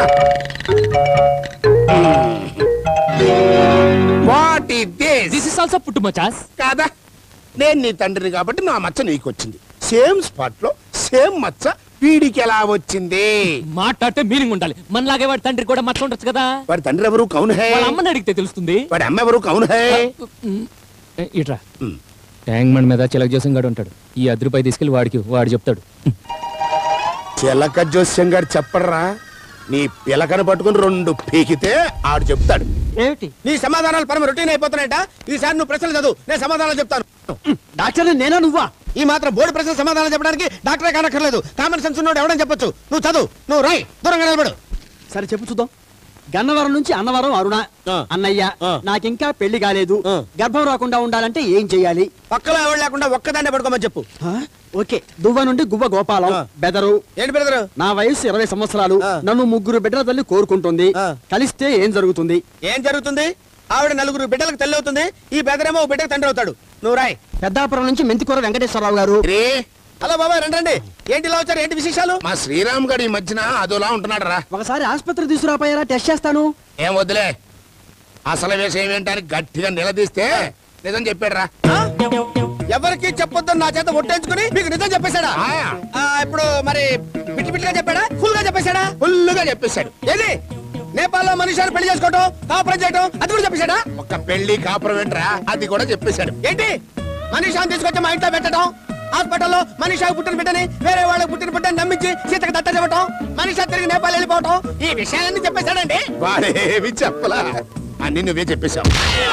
What is this? This is also పుట్టుమచాస్. కాదా, నేను నీ తండ్రిని కాబట్టి నా మచ్చ నీకు వచ్చింది. సేమ్ స్పాట్ లో సేమ్ మచ్చ వీడికి ఎలా వచ్చింది? మాట్లాడితే మీనింగ్ ఉండాలి. మనలాగే వాడి తండ్రి కూడా మచ్చ ఉండొచ్చు కదా. వాడి తండ్రి ఎవరు? కౌన్ హై? వాళ్ళ అమ్మని అడిగితే తెలుస్తుంది. వాడి అమ్మ ఎవరు? కౌన్ హై? ఏ, ఇట్రా. మ్. ట్యాంక్ మండ్ మీద చిలక జోసం గాడు ఉంటాడు. ఈ అర్ధ రూపాయి తీసుకెళ్లి వాడికి వాడు చెప్తాడు. చిలక జోస్యం గారు చెప్పడరా, నీ పిలకను పట్టుకుని రెండు పీకితే ఆడు చెప్తాడు. ఏమిటి నీ సమాధానాలు పరమ రొటీన్ అయిపోతున్నాయట. ఈసారి నువ్వు ప్రశ్నలు చదువు, నేను సమాధానాలు చెప్తాను. డాక్టర్ నేనా నువ్వా? ఈ మాత్రం బోర్డు ప్రశ్న సమాధానం చెప్పడానికి డాక్టరే కానక్కర్లేదు. కామన్ సెన్స్ ఉన్నోడు ఎవడని చెప్పొచ్చు. నువ్వు చదువు, నువ్వు రాయ్, దూరంగా నిలబడు. సరే చెప్పు చూద్దాం. గన్నవరం నుంచి అన్నవరం అరుణ. ఆ. అన్నయ్య ఆ. నాకింకా పెళ్లి కాలేదు, ఆ. గర్భం రాకుండా ఉండాలంటే ఏం చెయ్యాలి? పక్కలో ఎవడు లేకుండా ఒక్కదాన్నే పడుకోమని చెప్పు. ఆ? ఓకే. దువ్వ నుండి గువ్వ గోపాలం. ఆ. బెదరు. ఏంటి బ్రదరు? నా వయసు ఇరవై సంవత్సరాలు. ఆ. నన్ను ముగ్గురు బిడ్డల తల్లి కోరుకుంటుంది. ఆ. కలిస్తే ఏం జరుగుతుంది? ఏం జరుగుతుంది? ఆవిడ నలుగురు బిడ్డలకు తల్లి అవుతుంది, ఈ బెదరేమో ఓ బిడ్డకు తండ్రి అవుతాడు. నువ్వు రాయ్. పెద్దాపురం నుంచి మెంతికూర వెంకటేశ్వరరావు గారు. రే హలో బాబాయ్, రండి రండి. ఏంటి ఇలా వచ్చారు? ఏంటి విశేషాలు? మా శ్రీరామ్ గడి ఈ మధ్యన అదోలా ఉంటున్నాడు రా. ఒకసారి ఆసుపత్రి తీసుకురాపోయారా? టెస్ట్ చేస్తాను. ఏం వద్దులే, అసలు విషయం ఏంటని గట్టిగా నిలదీస్తే నిజం చెప్పాడు రా. ఎవరికి చెప్పొద్దని నా చేత ఒట్టేంచుకుని మీకు నిజం చెప్పేశాడా? ఆ. ఆ, ఇప్పుడు మరి బిట్టి బిట్టిగా చెప్పాడా, ఫుల్ గా చెప్పేశాడా? ఫుల్లుగా చెప్పేశాడు. ఏది నేపాల్లో మనుషులు పెళ్లి చేసుకోవటం, కాపురం చేయటం, అది కూడా చెప్పేశాడా? ఒక పెళ్లి కాపురం ఏంట్రా, అది కూడా చెప్పేశాడు. ఏంటి మనీషాని తీసుకొచ్చి మా ఇంట్లో పెట్టడం, హాస్పిటల్లో మనీషాకు పుట్టిన బిడ్డని వేరే వాళ్ళకి పుట్టిన బిడ్డని నమ్మించి సీతకు దత్త చెప్పటం, మనీషా తిరిగి నేపాల్ వెళ్ళిపోవటం, ఈ విషయాలన్నీ చెప్పేశాడండి. వాడేవి చెప్పలా, అన్ని నువ్వే చెప్పేశావు.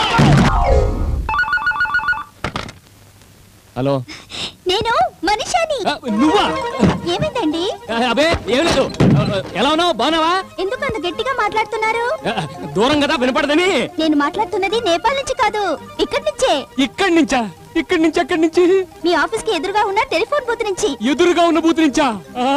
హలో, నేను మనీషాని. ఆ, నువ్వా? ఏమైందండి? ఆ, అబే ఏం లేదు. ఆ, ఎలా ఉన్నావు? బాగున్నావా? ఎందుకు అంత గట్టిగా మాట్లాడుతున్నారు? ఆ, దూరం కదా వినపడదని. నేను మాట్లాడుతున్నది నేపాల్ నుంచి కాదు, ఇక్కడి నుంచే. ఇక్కడి నుంచా? ఇక్కడి నుంచి ఎక్కడి నుంచి? మీ ఆఫీస్ కి ఎదురుగా ఉన్న టెలిఫోన్ బూత్ నుంచి. ఎదురుగా ఉన్న బూత్ నుంచా? ఆ.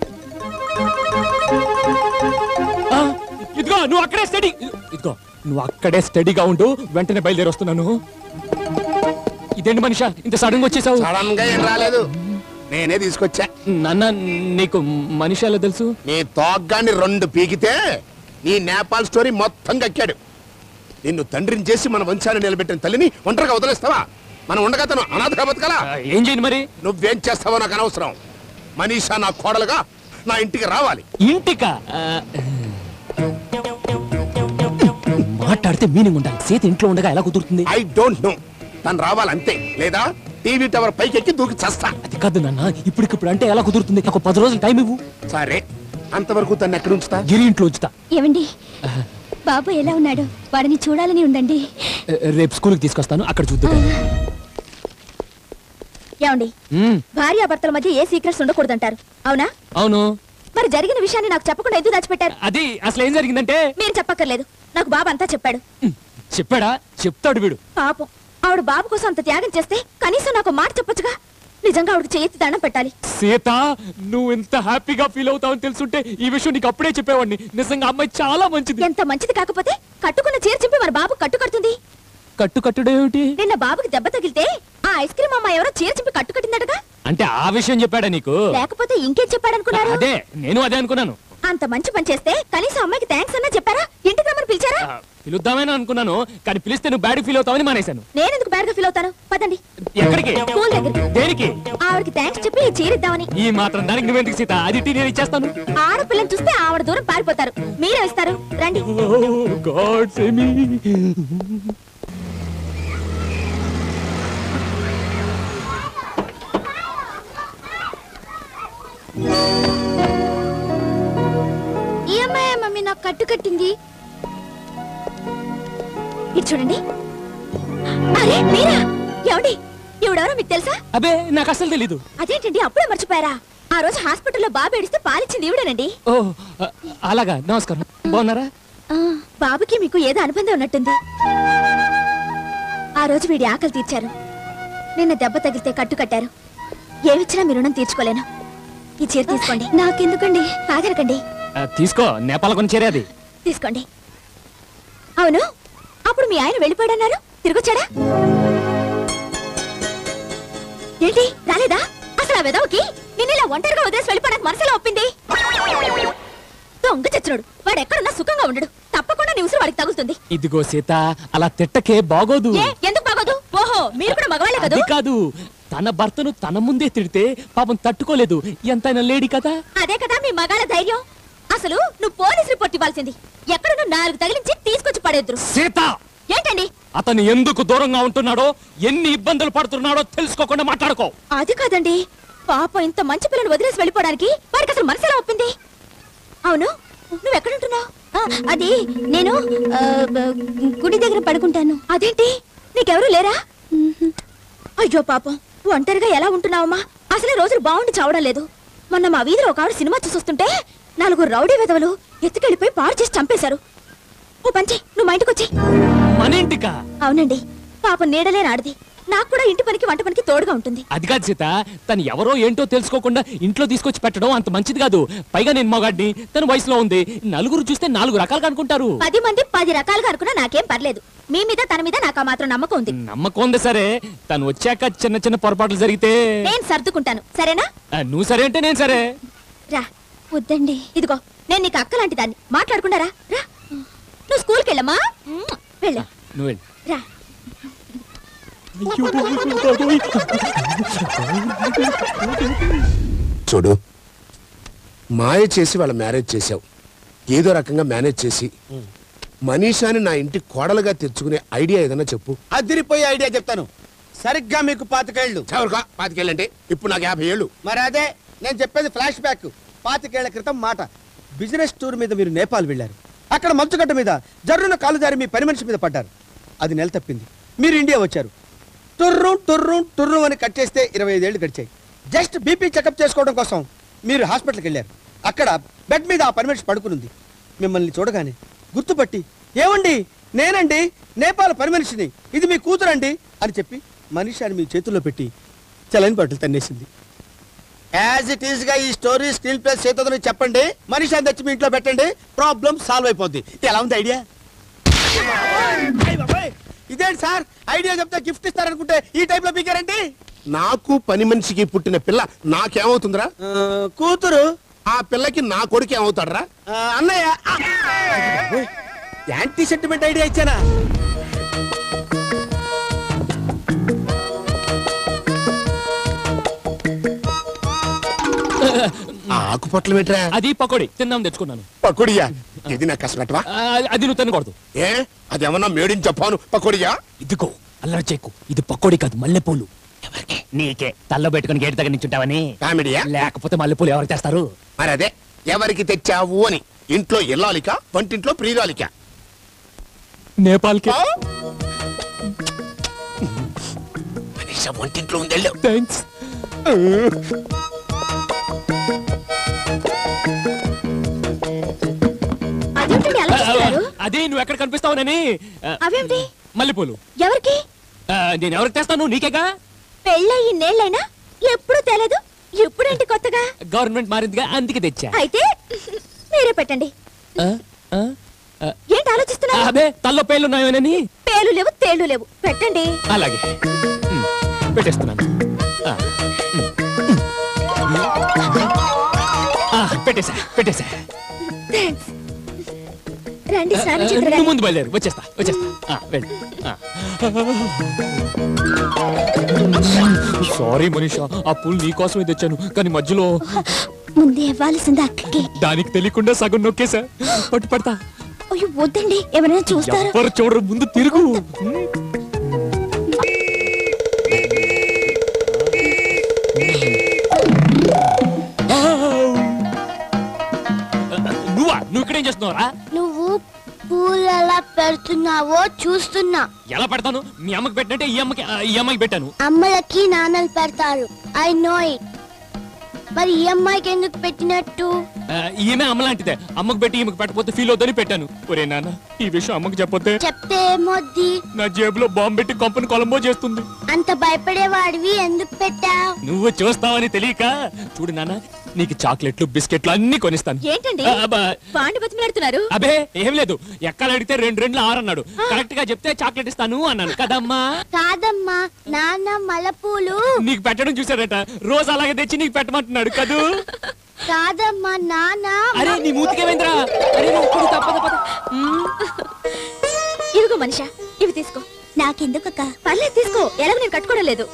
ఆ, ఇదిగో నువ్వు అక్కడే స్టడీ ఇదిగో నువ్వు అక్కడే స్టడీగా ఉండు, వెంటనే బయలుదేరి వస్తున్నాను. ఇదేంటి మనిషా ఇంత సడన్ గా వచ్చేసావు? సడన్ గా ఏం రాలేదు, నేనే తీసుకొచ్చా. నాన్న, నీకు మనిషి ఎలా తెలుసు? నీ తోగ్గాన్ని రెండు పీకితే నీ నేపాల్ స్టోరీ మొత్తం కక్కాడు. నిన్ను తండ్రిని చేసి మన వంశాన్ని నిలబెట్టిన తల్లిని ఒంటరిగా వదిలేస్తావా? మనం ఉండగా తను అనాథగా బతకాలా? ఆ, ఏం చేయను మరి? నువ్వేం చేస్తావో నాకు అనవసరం. మనీషా నా కోడలుగా నా ఇంటికి రావాలి. ఇంటికా? ఆ, మాట్లాడితే మీనింగ్ ఉండాలి. సీత ఇంట్లో ఉండగా ఎలా కుదురుతుంది? ఐ డోంట్ నో, తను రావాలంతే, లేదా టీవీ టవర్ పైకి ఎక్కి దూకి చేస్తా. అది కాదు నాన్న, ఇప్పటికిప్పుడు అంటే ఎలా కుదురుతుంది? ఒక పది రోజులు టైం ఇవ్వు. సరే, అంతవరకు తను ఎక్కడ ఉంచుతా? గిరి ఇంట్లో ఉంచుతా. ఏమండి, బాబు ఎలా ఉన్నాడు? వాడిని చూడాలని ఉండండి. రేపు స్కూల్కి తీసుకొస్తాను, అక్కడ చూద్దాం. ఏమండి, భార్యాభర్తల మధ్య ఏ సీక్రెట్స్ ఉండకూడదంటారు, అవునా? అవును. మరి జరిగిన విషయాన్ని నాకు చెప్పకుండా ఎందుకు దాచిపెట్టారు? అది అసలు ఏం జరిగిందంటే, మీరు చెప్పక్కర్లేదు, నాకు బాబు అంతా చెప్పాడు. చెప్పాడా? చెప్తాడు వీడు. పాపం, ఆవిడ బాబు కోసం అంత త్యాగం చేస్తే కనీసం నాకు మాట చెప్పొచ్చుగా. నిజంగా ఆవిడకి చేయెత్తి దండం పెట్టాలి. సీత, నువ్వు ఎంత హ్యాపీగా ఫీల్ అవుతావని తెలుసుంటే ఈ విషయం నీకు అప్పుడే చెప్పేవాడిని. నిజంగా అమ్మాయి చాలా మంచిది. ఎంత మంచిది కాకపోతే కట్టుకున్న చీర చింపి మన బాబు కట్టు కడుతుంది. కట్టు కట్టుడేమిటి? నిన్న బాబుకి దెబ్బ తగిలితే ఆ ఐస్ క్రీమ్ అమ్మ ఎవరో చీర చింపి కట్టు కట్టిందటగా. అంటే ఆ విషయం చెప్పాడా నీకు? లేకపోతే ఇంకేం చెప్పాడనుకున్నారు? అదే, నేను అదే అనుకున్నాను. అంత మంచి పని చేస్తే కనీసం అమ్మాయికి థ్యాంక్స్ అన్నా చెప్పారా? ఇంటికి రమ్మని పిలిచారా? ఆ, పిలుద్దామని అనుకున్నాను, కానీ పిలిస్తే నువ్వు బ్యాడ్ ఫీల్ అవుతావని మానేశాను. నేను ఎందుకు బ్యాడ్ గా ఫీల్ అవుతాను? పదండి. ఎక్కడికి? స్కూల్ దగ్గరికి. దేనికి? ఆవిడకి థ్యాంక్స్ చెప్పి ఈ చీర ఇద్దామని. ఈ మాత్రం దానికి నువ్వెందుకు సీత? అది ఇట్టి నేను ఇచ్చేస్తాను. ఆడపిల్లని చూస్తే ఆవిడ దూరం పారిపోతారు, మీరే ఇస్తారు. రండి. God save me. ఈ అమ్మాయి మమ్మీ నాకు కట్టు కట్టింది. ఇది చూడండి. అరే మీరా? ఏమండి, ఎవడెవరో మీకు తెలుసా? అబే, నాకు అసలు తెలీదు. అదేంటండి అప్పుడే మర్చిపోయారా? ఆ రోజు హాస్పిటల్లో బాబు ఏడిస్తే పాలిచ్చింది ఈవిడేనండి. ఓ, అ- అలాగా. నమస్కారం. బాగున్నారా? ఆ, బాబుకి మీకు ఏదో అనుబంధం ఉన్నట్టుంది. ఆ రోజు వీడి ఆకలి తీర్చారు, నిన్న దెబ్బ తగిలితే కట్టు కట్టారు. ఏమిచ్చినా మీ రుణం తీర్చుకోలేను. ఈ చీర తీసుకోండి. నాకెందుకండి? కాదనకండి. ఆ, తీసుకో, నేపాల్ కొని చేరేది. తీసుకోండి. అవును, అప్పుడు మీ ఆయన వెళ్ళిపోయాడన్నారు, తిరిగొచ్చాడా? ఏంటి రాలేదా? అసలు ఆ వెదవకి నిన్నిలా ఒంటరిగా వదిలేసి వెళ్ళిపోవడానికి మనసులో ఒప్పింది. దొంగ చచ్చినోడు, వాడు ఎక్కడున్నా సుఖంగా ఉండడు. తప్పకుండా నీ ఉసురు వాడికి తగులుతుంది. ఇదిగో సీత, అలా తిట్టకే, బాగోదు. ఏ, ఎందుకు బాగోదు? ఓహో, మీరు కూడా మగవాళ్ళే కదూ? అది కాదు, తన భర్తను తన ముందే తిడితే పాపం తట్టుకోలేదు. ఎంతైనా లేడీ కదా. అదే కదా మీ మగాళ్ళ ధైర్యం. అసలు నువ్వు పోలీస్ రిపోర్ట్ ఇవ్వాల్సింది. ఎక్కడన్నా నాలుగు తగిలించి తీసుకొచ్చి పడేద్దురు. సీత, ఏంటండి? అతను ఎందుకు దూరంగా ఉంటున్నాడో, ఎన్ని ఇబ్బందులు పడుతున్నాడో తెలుసుకోకుండా మాట్లాడుకో. అది కాదండి, పాపం ఇంత మంచి పిల్లని వదిలేసి వెళ్ళిపోవడానికి వాడికి అసలు మనసులో ఒప్పింది. అవును, నువ్వు ఎక్కడుంటున్నావు? అది నేను ఆ, బ- గుడి దగ్గర పడుకుంటాను. అదేంటి నీకెవరూ లేరా? అయ్యో పాపం, ఒంటరిగా ఎలా ఉంటున్నావమ్మా? అసలే రోజులు బాగుండి చావడం లేదు. మొన్న మా వీధిలో ఒక ఆవిడ సినిమా చూసొస్తుంటే నలుగురు రౌడీ వెధవలు ఎత్తుకెళ్ళిపోయి పాడు చేసి చంపేశారు. ఓ పంచి, నువ్వు మా ఇంటికి వచ్చి. మన ఇంటికా? అవునండి, పాపం నీడలే నాడిది. నాకు కూడా ఇంటి పనికి వంట పనికి తోడుగా ఉంటుంది. అది కాదు సీత, తను ఎవరో ఏంటో తెలుసుకోకుండా ఇంట్లో తీసుకొచ్చి పెట్టడం అంత మంచిది కాదు. పైగా నేను మగాడిని, తన వయసులో ఉంది. నలుగురు చూస్తే నాలుగు రకాలుగా అనుకుంటారు. పది మంది పది రకాలుగా అనుకున్నా నాకేం పర్లేదు. మీ మీద తన మీద నాకు ఆ మాత్రం నమ్మకం ఉంది. నమ్మకం ఉంది సరే, తను వచ్చాక చిన్న చిన్న పొరపాట్లు జరిగితే నేను సర్దుకుంటాను, సరేనా? ఆ, నువ్వు సరే అంటే నేను సరే. రా. వద్దండి. ఇదిగో, నేను నీకు అక్క లాంటి దాన్ని. మాట్లాడుకున్నారా? రా. నువ్వు స్కూల్కి వెళ్ళమ్మా. వెళ్ళ. నువ్వు వెళ్ళు. రా. చూడు, మాయ చేసి వాళ్ళ మ్యారేజ్ చేసావు. ఏదో రకంగా మేనేజ్ చేసి మనీషాని నా ఇంటి కోడలుగా తెచ్చుకునే ఐడియా ఏదన్నా చెప్పు. అదిరిపోయే ఐడియా చెప్తాను. సరిగ్గా మీకు పాతికేళ్లు. చవరుగా పాతికేళ్ళంటే ఇప్పుడు నాకు యాభై ఏళ్ళు. మరి అదే నేను చెప్పేది ఫ్లాష్ బ్యాక్. పాతికేళ్ల క్రితం మాట. బిజినెస్ టూర్ మీద మీరు నేపాల్ వెళ్ళారు. అక్కడ మంచుగడ్డ మీద జర్రున కాలు జారి మీ పని మనిషి మీద పడ్డారు. అది నెల తప్పింది. మీరు ఇండియా వచ్చారు. టుర్రు టుర్రు టుర్రు అని కట్ చేస్తే ఇరవై ఐదేళ్లు గడిచాయి. జస్ట్ బీపీ చెకప్ చేసుకోవడం కోసం మీరు హాస్పిటల్కి వెళ్ళారు. అక్కడ బెడ్ మీద ఆ పని మనిషి పడుకునుంది. మిమ్మల్ని చూడగానే గుర్తుపట్టి, ఏమండి నేనండి నేపాల్ పని మనిషిని, ఇది మీ కూతురండి అని చెప్పి మనిషిని మీ చేతుల్లో పెట్టి చలని బట్టలు తన్నేసింది. యాజ్ ఇట్ ఈస్ గా ఈ స్టోరీ స్క్రీన్ ప్లే చేతులని చెప్పండి, మనిషిని తెచ్చి మీ ఇంట్లో పెట్టండి, ప్రాబ్లం సాల్వ్ అయిపోద్ది. ఎలా ఉంది ఐడియా? ఇదేంటి సార్, ఐడియా చెప్తే గిఫ్ట్ ఇస్తారనుకుంటే ఈ టైప్ లో పీకారండి. నాకు పని మనిషికి పుట్టిన పిల్ల నాకేమవుతుందిరా? కూతురు. ఆ పిల్లకి నా కొడుకు ఏమవుతాడరా? అన్నయ్య. యాంటీ సెంటిమెంట్ ఐడియా ఇచ్చానా? ఆకు పొట్లం ఏంట్రా? అది పకోడీ తిందాం తెచ్చుకున్నాను. పకోడియా? ఇది నాకు కష్టపెట్టవా? అది నువ్వు తినకూడదు. ఏ అదేమన్నా మేడిని చెప్పాను పకోడియా? ఇదిగో అల్లరి చెక్కు, ఇది పకోడీ కాదు మల్లెపూలు. ఎవరికి? నీకే. తల్లో పెట్టుకుని గేట్ దగ్గర నించుంటావని. కామెడియా? లేకపోతే మల్లెపూలు ఎవరు తెస్తారు? మరి అదే ఎవరికి తెచ్చావు అని. ఇంట్లో ఇల్లాలిక, వంటింట్లో ప్రియురాలిక. నేపాల్కి. మనీషా వంటింట్లో ఉంది. థ్యాంక్స్. అదేంటండి అలా చూస్తున్నారు? అదే నువ్వు ఎక్కడ కనిపిస్తావునని. అవేమిటి? మల్లెపూలు. ఎవరికి? నేను ఎవరికి తెస్తాను? నీకేగా. పెళ్ళయి ఇన్నేళ్ళైనా ఎప్పుడు తెలదు, ఇప్పుడేంటి కొత్తగా? గవర్నమెంట్ మారిందిగా, అందుకే తెచ్చా. అయితే మీరే పెట్టండి. ఏంటి ఆలోచిస్తున్నా? అదే తల్లో పేర్లు ఉన్నాయోనని. పేలు లేవు, తేళ్లు లేవు. పెట్టండి. అలాగే పెట్టేస్తున్నాను. పెట్టేసా పెట్టేసా. థాంక్స్. రండి స్నానం నువ్వు చేద్దురు. ముందు బయలుదేరు. వచ్చేస్తా వచ్చేస్తా. వెళ్ళు. సారీ మనీషా, ఆ పూలు నీ కోసమే తెచ్చాను, కానీ మధ్యలో ముందే ఇవ్వాల్సింది అక్కకి. దానికి తెలియకుండా సగం నొక్కేసా. పట్టు పడతా. అయ్యో వద్దండి, ఎవరైనా చూస్తారు. ఎవరు చూడరు, ముందు తిరుగు. నువ్వా? నువ్వు ఇక్కడేం చేస్తున్నావురా? నువ్వు పూలు ఎలా పెడుతున్నావో చూస్తున్నా. ఎలా పెడతాను? మీ అమ్మకి పెట్టినట్టే ఈ అమ్మకి ఈ అమ్మాయికి పెట్టాను. అమ్మలకి నాన్నలు పెడతారు. I know it. మరి ఈ అమ్మాయికి ఎందుకు పెట్టినట్టు? ఈమె అమ్మలాంటిదే. అమ్మకు పెట్టి ఈమెకు పెట్టకపోతే ఫీల్ అవుతుందని పెట్టాను. ఒరే నాన్న, ఈ విషయం అమ్మకి చెప్పొద్దే. చెప్తే ఏమొద్ది? నా జేబులో బాంబు పెట్టి కంపెనీ కొలంబో చేస్తుంది. అంత భయపడేవాడివి ఎందుకు పెట్టావు? నువ్వు చూస్తావని తెలియక. చూడు నాన్న, నీకు చాక్లెట్లు బిస్కెట్లు అన్ని కొనిస్తాను. ఏంటండి పాండి బతిమలాడుతున్నారు? అబే ఏం లేదు, ఎక్కడ అడిగితే రెండు రెండు ఆరు అన్నాడు. కరెక్ట్ గా చెప్తే చాక్లెట్ ఇస్తాను అన్నాను కదమ్మా. కాదమ్మా, నాన్న మల్లెపూలు నీకు పెట్టడం చూసాడట. రోజు అలాగే తెచ్చి నీకు పెట్టమంటున్నాడు కదూ. కాదమ్మా నాన్న. అరే నీ మూతికేమైందిరా? అరే నువ్వు తప్పదు పద. ఇదిగో మనిషా, ఇవి తీసుకో. నాకెందుకు అక్క? పర్లేదు తీసుకో, ఎలాగో నేను కట్టుకోవడం లేదు.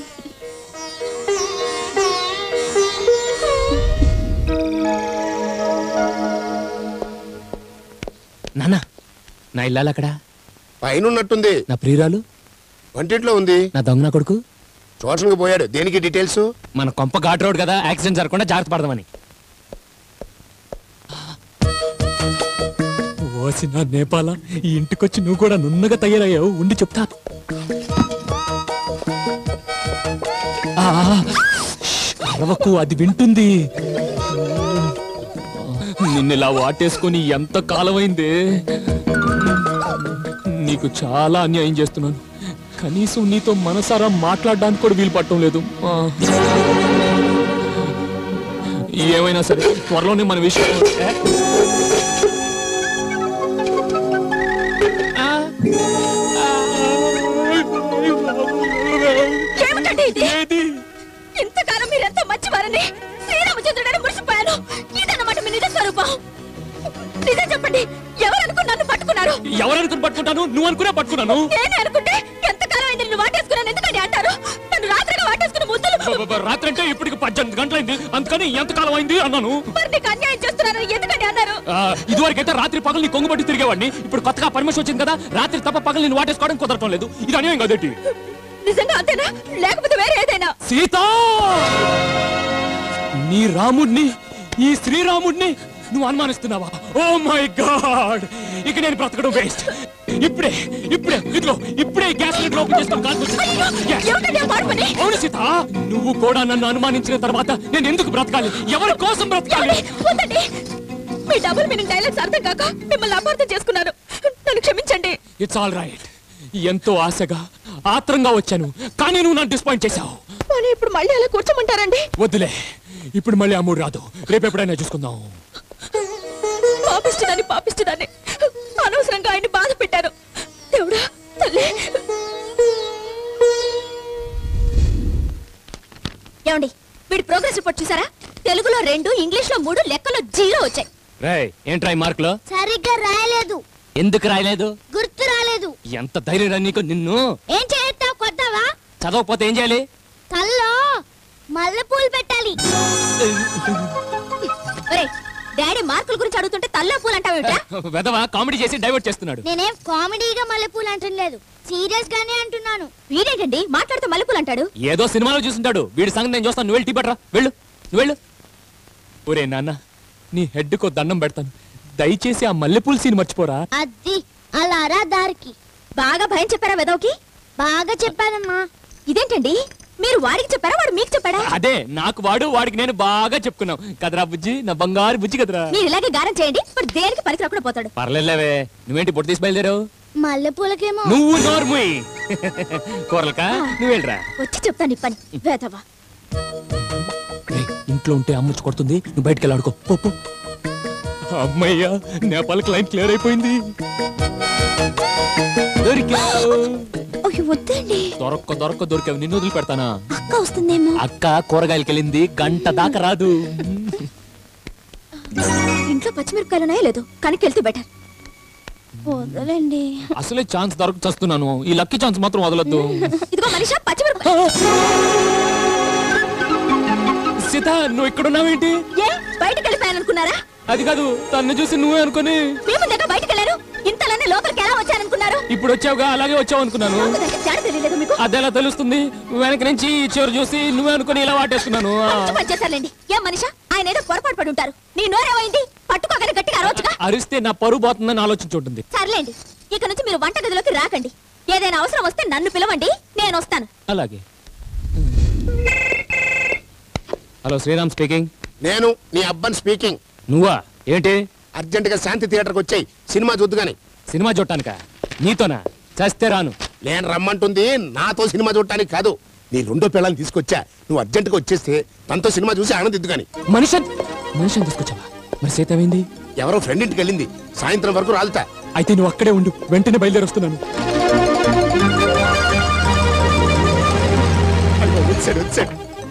నాన్న, నా ఇల్లాలు అక్కడ పైన ఉన్నట్టుంది. నా ప్రియురాలు వంటింట్లో ఉంది. నా దొంగ నా కొడుకు ట్యూషన్కి పోయాడు. దేనికి డీటెయిల్స్? మన కొంప ఘాట్ రోడ్ కదా, యాక్సిడెంట్ జరగకుండా జాగ్రత్త పడదామని. ఓసిన నేపాల ఈ ఇంటికొచ్చి నువ్వు కూడా నున్నగా తయారయ్యావు. ఉండి చెప్తా. అరవకు, అది వింటుంది. నిన్నెలా వాటేసుకొని ఎంత కాలమైందే. నీకు చాలా అన్యాయం చేస్తున్నాను. కనీసం నీతో మనసారా మాట్లాడడానికి కూడా వీలు పట్టడం లేదు. ఏమైనా సరే త్వరలోనే మన విషయం. ఇంతకాలం మీరెంత మంచివారని శ్రీరామచంద్రుడని మురిసిపోయాను. ఇదన్నమాట మీ నిజ స్వరూపం. నిజం చెప్పండి, ఎవరనుకుని నన్ను పట్టుకున్నారు? ఎవరనుకుని పట్టుకుంటాను? నువ్వు అనుకునే పట్టుకున్నాను. నేనే అనుకుంటే ఎంతకాలం అయింది నిన్ను వాటేసుకున్నాను ఎందుకని అంటారు? నన్ను రాత్రిగా వాటేసుకుని ముద్దులు. రాత్రి అంటే ఇప్పటికి పద్దెనిమిది గంటలైంది, అందుకని ఎంతకాలం అయింది అన్నాను. మరి నీకు అన్యాయం చేస్తున్నానని ఎందుకని అన్నారు? ఇదివరకైతే రాత్రి పగలు నీ కొంగు పట్టి తిరిగేవాడిని. ఇప్పుడు కొత్తగా పర్మిషన్ వచ్చింది కదా, రాత్రి తప్ప పగలు నేను వాటేసుకోవడం కుదరటం లేదు. ఇది అన్యాయం కదేంటి? నిజంగా అంతేనా, లేకపోతే వేరే ఏదైనా? సీత, నీ రాముడిని, ఈ శ్రీరాముడిని నువ్వు అనుమానిస్తున్నావా? ఓ మై గాడ్, ఇక నేను బ్రతకడం వేస్ట్. ఇప్పుడే ఇప్పుడే ఇదిగో ఇప్పుడే గ్యాస్ లైట్ ఓపెన్ చేసుకొని కాల్పొచ్చింది. అవును సీత, నువ్వు కూడా నన్ను అనుమానించిన తర్వాత నేను ఎందుకు బ్రతకాలి? ఎవరి కోసం బ్రతకాలి? మీ డబుల్ మీనింగ్ డైలాగ్స్ అర్థం కాక మిమ్మల్ని అపార్థం చేసుకున్నాను. నన్ను క్షమించండి. It's all right. ఎంతో ఆశగా ఆత్రంగా వచ్చాను, కానీ నువ్వు నన్ను డిసప్పాయింట్ చేశావు. ఇప్పుడు మళ్ళీ అలా కూర్చోమంటారండి? వద్దులే, ఇప్పుడు మళ్ళీ ఆ మూడు రాదు. రేపు ఎప్పుడైనా చూసుకుందాం. పాపిస్తుందని పాపిస్తుందని అనవసరంగా ఆయన్ని బాధ పెట్టారు. దేవుడా తల్లి. ఏమండి, వీడి ప్రోగ్రెస్ రిపోర్ట్ చూసారా? తెలుగులో రెండు, ఇంగ్లీష్ లో మూడు, లెక్కలో జీరో వచ్చాయి. రేయ్, ఏంట్రా ఈ మార్కులు? సరిగ్గా రాయలేదు. ఎందుకు రాయలేదు? గుర్తు రాలేదు. ఎంత ధైర్యం నీకు? నిన్ను ఏం చేస్తావు? కొద్దావా? చదవకపోతే ఏం చేయాలి? తల్లో మల్లెపూలు పెట్టాలి. డాడీ మార్కుల గురించి అడుగుతుంటే తల్లో పూలు అంటావేమిటా? వెదవా కామెడీ చేసి డైవర్ట్ చేస్తున్నాడు. నేనేం కామెడీగా మల్లెపూలు అంటలేదు, సీరియస్ గానే అంటున్నాను. వీడేంటండి మాట్లాడుతూ మల్లెపూలు అంటాడు? ఏదో సినిమాలో చూస్తుంటాడు. వీడి సంగతి నేను చూస్తాను. నువ్వు వెళ్ళి టీ పట్టరా, వెళ్ళు నువ్వు వెళ్ళు. ఒరే నాన్న, నీ హెడ్ కో దండం పెడతాను, దయచేసి ఆ మల్లెపూల సీన్ మర్చిపోరా. అది అలా రా దారికి. బాగా భయం చెప్పారా వెదవకి? బాగా చెప్పానమ్మా. ఇదేంటండి, మీరు వాడికి చెప్పారా, వాడు మీకు చెప్పాడా? అదే, నాకు వాడు వాడికి నేను బాగా చెప్పుకున్నాం కదరా బుజ్జి, నా బంగారు బుజ్జి కదరా. మీరు ఇలాగే గారం చేయండి, మరి దేనికి పనికి రాకుండా పోతాడు. పర్లేదులేవే, నువ్వేంటి పొట్టు తీసి బయలుదేరావు? మల్లెపూలకేమో. నువ్వు నోర్ముయ్. కూరలకా నువ్వు వెళ్ళరా. వచ్చి చెప్తాను ఈ పని వేదవా. ఇంట్లో ఉంటే అమ్ముచ్చు కొడుతుంది, నువ్వు బయటకు వెళ్ళి ఆడుకో. పో. అమ్మయ్యా, నేపాల్ క్లైంట్ క్లియర్ అయిపోయింది. వద్దండి, దొరక్క దొరక్క దొరికావు, నిన్ను వదిలి పెడతానా? అక్క వస్తుందేమో. అక్క కూరగాయలకి వెళ్ళింది, గంట దాకా రాదు. ఇంట్లో పచ్చిమిరపకాయలు ఉన్నాయో లేదు, కనుకెళ్తే బెటర్. వదలండి, అసలే ఛాన్స్ దొరక చస్తున్నాను, ఈ లక్కీ ఛాన్స్ మాత్రం వదలొద్దు. ఇదిగో మనిషా, పచ్చిమిరపకాయ. సీత, నువ్వు ఇక్కడ ఉన్నావేంటి? ఏ బయటకు వెళ్ళిపోయాను అనుకున్నారా? అది కాదు, తన్ను చూసి నువ్వే అనుకుని. మేము దగ్గర బయటకు వెళ్ళారు, ఇంతలోనే లోపలికి ఎలా వచ్చారనుకున్నారు? ఇప్పుడు వచ్చావుగా, అలాగే వచ్చావు అనుకున్నాను. అదెలా తెలుస్తుంది? వెనక నుంచి చివరి చూసి నువ్వే అనుకుని ఇలా వాటేసుకున్నాను. చేశారులేండి. ఏం మనిషా, ఆయన ఏదో పొరపాటు పడి ఉంటారు. నీ నోరేమైంది? పట్టుకోగానే గట్టిగా అరవచ్చుగా. అరిస్తే నా పరువు పోతుందని ఆలోచించుంటుంది. సర్లేండి, ఇక నుంచి మీరు వంటగదిలోకి రాకండి. ఏదైనా అవసరం వస్తే నన్ను పిలవండి, నేను వస్తాను. అలాగే. Hello, Sriram speaking. నేను నీ అబ్బాయి స్పీకింగ్. నువ్వా? ఏంటి? అర్జెంట్ గా శాంతి థియేటర్కి వచ్చాయి, సినిమా చూద్దు గాని. సినిమా చూడటానిక? నీతోనా? చస్తే రాను. నేను రమ్మంటుంది నాతో సినిమా చూడటానికి కాదు, నీ రెండో పిల్లల్ని తీసుకొచ్చా. నువ్వు అర్జెంట్ గా వచ్చేస్తే తనతో సినిమా చూసి ఆనందిద్దు గాని. మనిషి మనిషిని తీసుకొచ్చావా? మరి సీత ఏమైంది? ఎవరో ఫ్రెండ్ ఇంటికి వెళ్ళింది, సాయంత్రం వరకు రాలుతా. అయితే నువ్వు అక్కడే ఉండు, వెంటనే బయలుదేరి వస్తున్నాను. వచ్చాడు వచ్చాడు.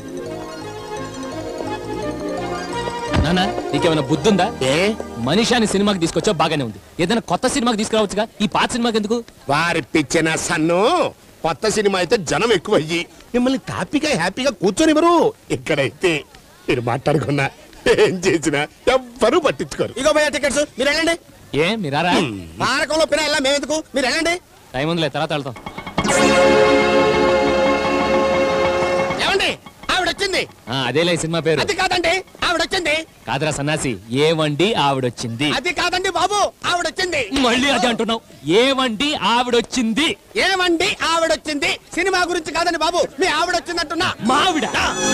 నానా, నీకేమైనా బుద్ధి ఉందా? ఏ మనిషాని సినిమాకి తీసుకొచ్చా, బాగానే ఉంది. ఏదైనా కొత్త సినిమాకి తీసుకురావచ్చుగా, ఈ పాత సినిమాకి ఎందుకు? వారి పిచ్చిన సన్ను, కొత్త సినిమా అయితే జనం ఎక్కువ అయ్యి మిమ్మల్ని హ్యాపీగా హ్యాపీగా కూర్చొని మరు. ఇక్కడైతే మీరు మాట్లాడుకున్నా ఏం చేసినా ఎవ్వరూ పట్టించుకోరు. ఇగో భయ టికెట్స్, మీరు వెళ్ళండి. ఏ మీరారా? పానకంలో పిల్ల వెళ్ళా, మేమెందుకు, మీరు వెళ్ళండి. టైం ఉందిలే, తర్వాత వెళ్తాం. ఏమండి, ఆవిడ వచ్చింది. అదేలే సినిమా పేరు. అది కాదండి ఆవిడొచ్చింది. కాదురా సన్నాసి, ఏవండి ఆవిడొచ్చింది. అది కాదండి బాబు ఆవిడొచ్చింది. మళ్ళీ అదే అంటున్నావు. ఏవండి ఆవిడొచ్చింది. ఏమండి ఆవిడొచ్చింది. సినిమా గురించి కాదండి బాబు, మీ ఆవిడొచ్చిందంటున్నా. మావిడ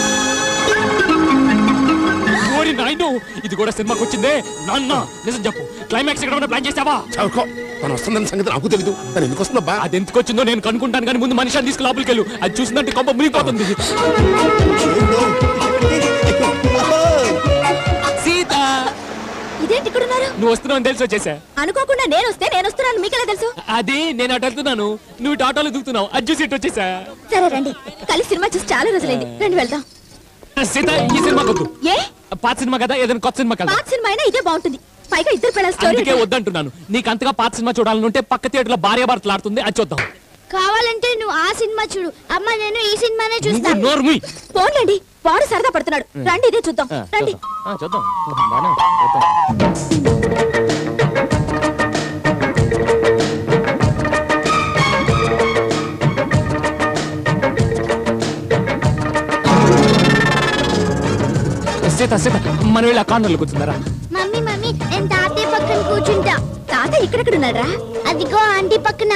ఓరి నాయనో, ఇది కూడా సినిమాకి వచ్చిందే. నాన్న నిజం చెప్పు, క్లైమాక్స్ ఎక్కడ ప్లాన్ చేసావా? చౌకో తను వస్తుందన్న సంగతి నాకు తెలీదు. తను ఎందుకు వస్తుందబ్బా? అది ఎందుకు వచ్చిందో నేను కనుక్కుంటాను, కానీ ముందు మనిషిని తీసుకు లోపలికి వెళ్ళు. అది చూసిందంటే కొంప మునిగిపోతుంది. సీత, ఇదేంటి ఇక్కడ ఉన్నారు? నువ్వు వస్తున్నావు తెలిసి వచ్చేసా. అనుకోకుండా నేను వస్తే నేను వస్తున్నాను మీకెలా తెలుసు? అది నేను అటు వెళ్తున్నాను, నువ్వు ఇటు ఆటోలో దిగుతున్నావు. అది చూసి ఇటు వచ్చేసా. సరే రండి, కలిసి సినిమా చూసి చాలా రోజులైంది. రండి వెళ్దాం. సీత, ఈ సినిమా వద్దు. ఏ పాత సినిమా కదా, ఏదైనా కొత్త సినిమా కదా. పాత సినిమా అయినా ఇదే బాగుంటుంది. పైగా ఇద్దరు పిల్లల స్టోరీ. అందుకే వద్దంటున్నాను. నీకు అంతగా పాత సినిమా చూడాలనుంటే పక్క థియేటర్ లో భార్య భర్తలు ఆడుతుంది, అది చూద్దాం. కావాలంటే నువ్వు ఆ సినిమా చూడు. అమ్మ నేను ఈ సినిమానే చూస్తాను. నోర్మి పోన్లేండి, వాడు సరదా పడుతున్నాడు. రండి ఇదే చూద్దాం. రండి చూద్దాం. బానే చూద్దాం. సీత సీత, మనం వెళ్ళి ఆ కార్నర్లో కూర్చున్నారా? మమ్మీ మమ్మీ నేను తాతయ్య పక్కన కూర్చుంటా. తాత ఇక్కడెక్కడ ఉన్నాడా? అదిగో ఆంటీ పక్కన.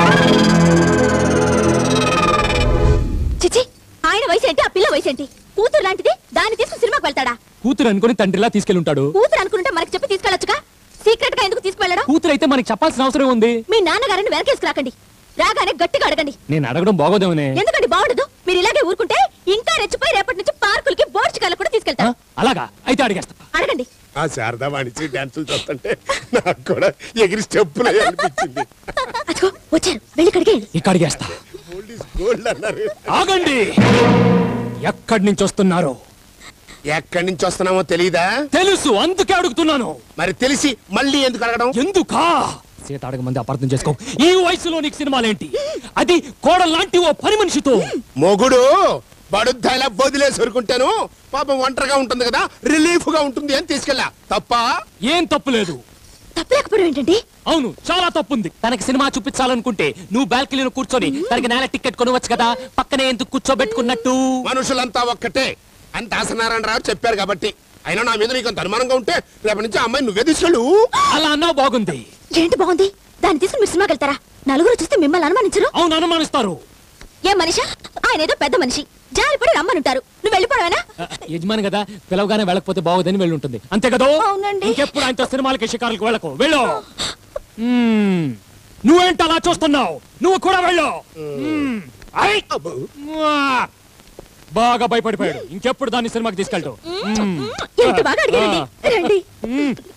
చిచి, ఆయన వయసు ఏంటి, ఆ పిల్ల వయసు ఏంటి? కూతురు లాంటిది, దాన్ని తీసుకుని సినిమాకి వెళ్తాడా? కూతురు అనుకుని తండ్రిలా తీసుకెళ్ళి ఉంటాడు. కూతురు అనుకుంటే మనకి చెప్పి తీసుకెళ్ళొచ్చుగా. సీక్రెట్ గా ఎందుకు తీసుకువెళ్ళడం? కూతురు అయితే మనకి చెప్పాల్సిన అవసరం ఉంది. మీ నాన్నగారిని వెనకేసుకురాకండి. రాగానే గట్టిగా అడగండి. నేను అడగడం బాగోదేమనే. ఎందుకండి బాగుండదు? మీరు ఇలాగే ఊరుకుంటే ఇంకా రెచ్చిపోయి రేపటి నుంచి పార్కులకి బోర్డ్స్ కూడా తీసుకెళ్తారు. అలాగా అయితే అడిగేస్తా. అడగండి. ఆ శారదా వాణిజ్య డాన్సులు చూస్తుంటే నాకు కూడా ఎగిరి స్టెప్పులు అనిపించింది. అదిగో వచ్చారు, వెళ్ళి కడిగేయండి. ఇక్కడ అడిగేస్తా. గోల్డ్ ఇస్ గోల్డ్ అన్నారు. ఆగండి, ఎక్కడి నుంచి వస్తున్నారు? ఎక్కడి నుంచి వస్తున్నామో తెలీదా? తెలుసు, అందుకే అడుగుతున్నాను. మరి తెలిసి మళ్ళీ ఎందుకు అడగడం? ఎందుకా? సీత అడగమంది అపార్థం చేసుకో. ఈ వయసులో నీకు సినిమాలేంటి? అది కోడలు లాంటి ఓ పని మనిషితో. మొగుడు బడుద్దాయిలా వదిలేసి ఊరుకుంటాను, పాపం ఒంటరిగా ఉంటుంది కదా, రిలీఫ్ గా ఉంటుంది అని తీసుకెళ్ళా. తప్ప? ఏం తప్పు లేదు. తప్పలేకపోవడం ఏంటండి? అవును, చాలా తప్పుంది. తనకి సినిమా చూపించాలనుకుంటే నువ్వు బాల్కనీలో కూర్చొని తనకి నేల టికెట్ కొనవచ్చు కదా, పక్కనే ఎందుకు కూర్చోబెట్టుకున్నట్టు? మనుషులంతా ఒక్కటే అంత ఆసనారాయణ రావు చెప్పారు కాబట్టి. అయినా నా మీద నీకు అంత అనుమానంగా ఉంటే రేపటి నుంచి అమ్మాయి నువ్వే తీసుకెళ్ళు. అలా అన్నావు, బాగుంది. ఏంటి బాగుంది? దాన్ని తీసుకుని మీరు సినిమాకి వెళ్తారా? నలుగురు చూస్తే మిమ్మల్ని అనుమానించరు? అవును, అనుమానిస్తారు. ఏం మనిషా? ఆయన ఏదో పెద్ద మనిషి, జారిపడి రమ్మనుంటారు. నువ్వు వెళ్ళిపోవడమేనా? యజమాని కదా, పిలవగానే వెళ్ళకపోతే బాగోదని వెళ్ళి ఉంటుంది, అంతే కదా? అవునండి. ఇంకెప్పుడు ఆయనతో సినిమాలకి షికారులకు వెళ్ళకు. వెళ్ళు. నువ్వేంటి అలా చూస్తున్నావు? నువ్వు కూడా వెళ్ళు. ఐ! బాగా భయపడిపోయాడు. ఇంకెప్పుడు దాన్ని సినిమాకి తీసుకెళ్తావు. ఎంత బాగా అడిగారండి. రండి.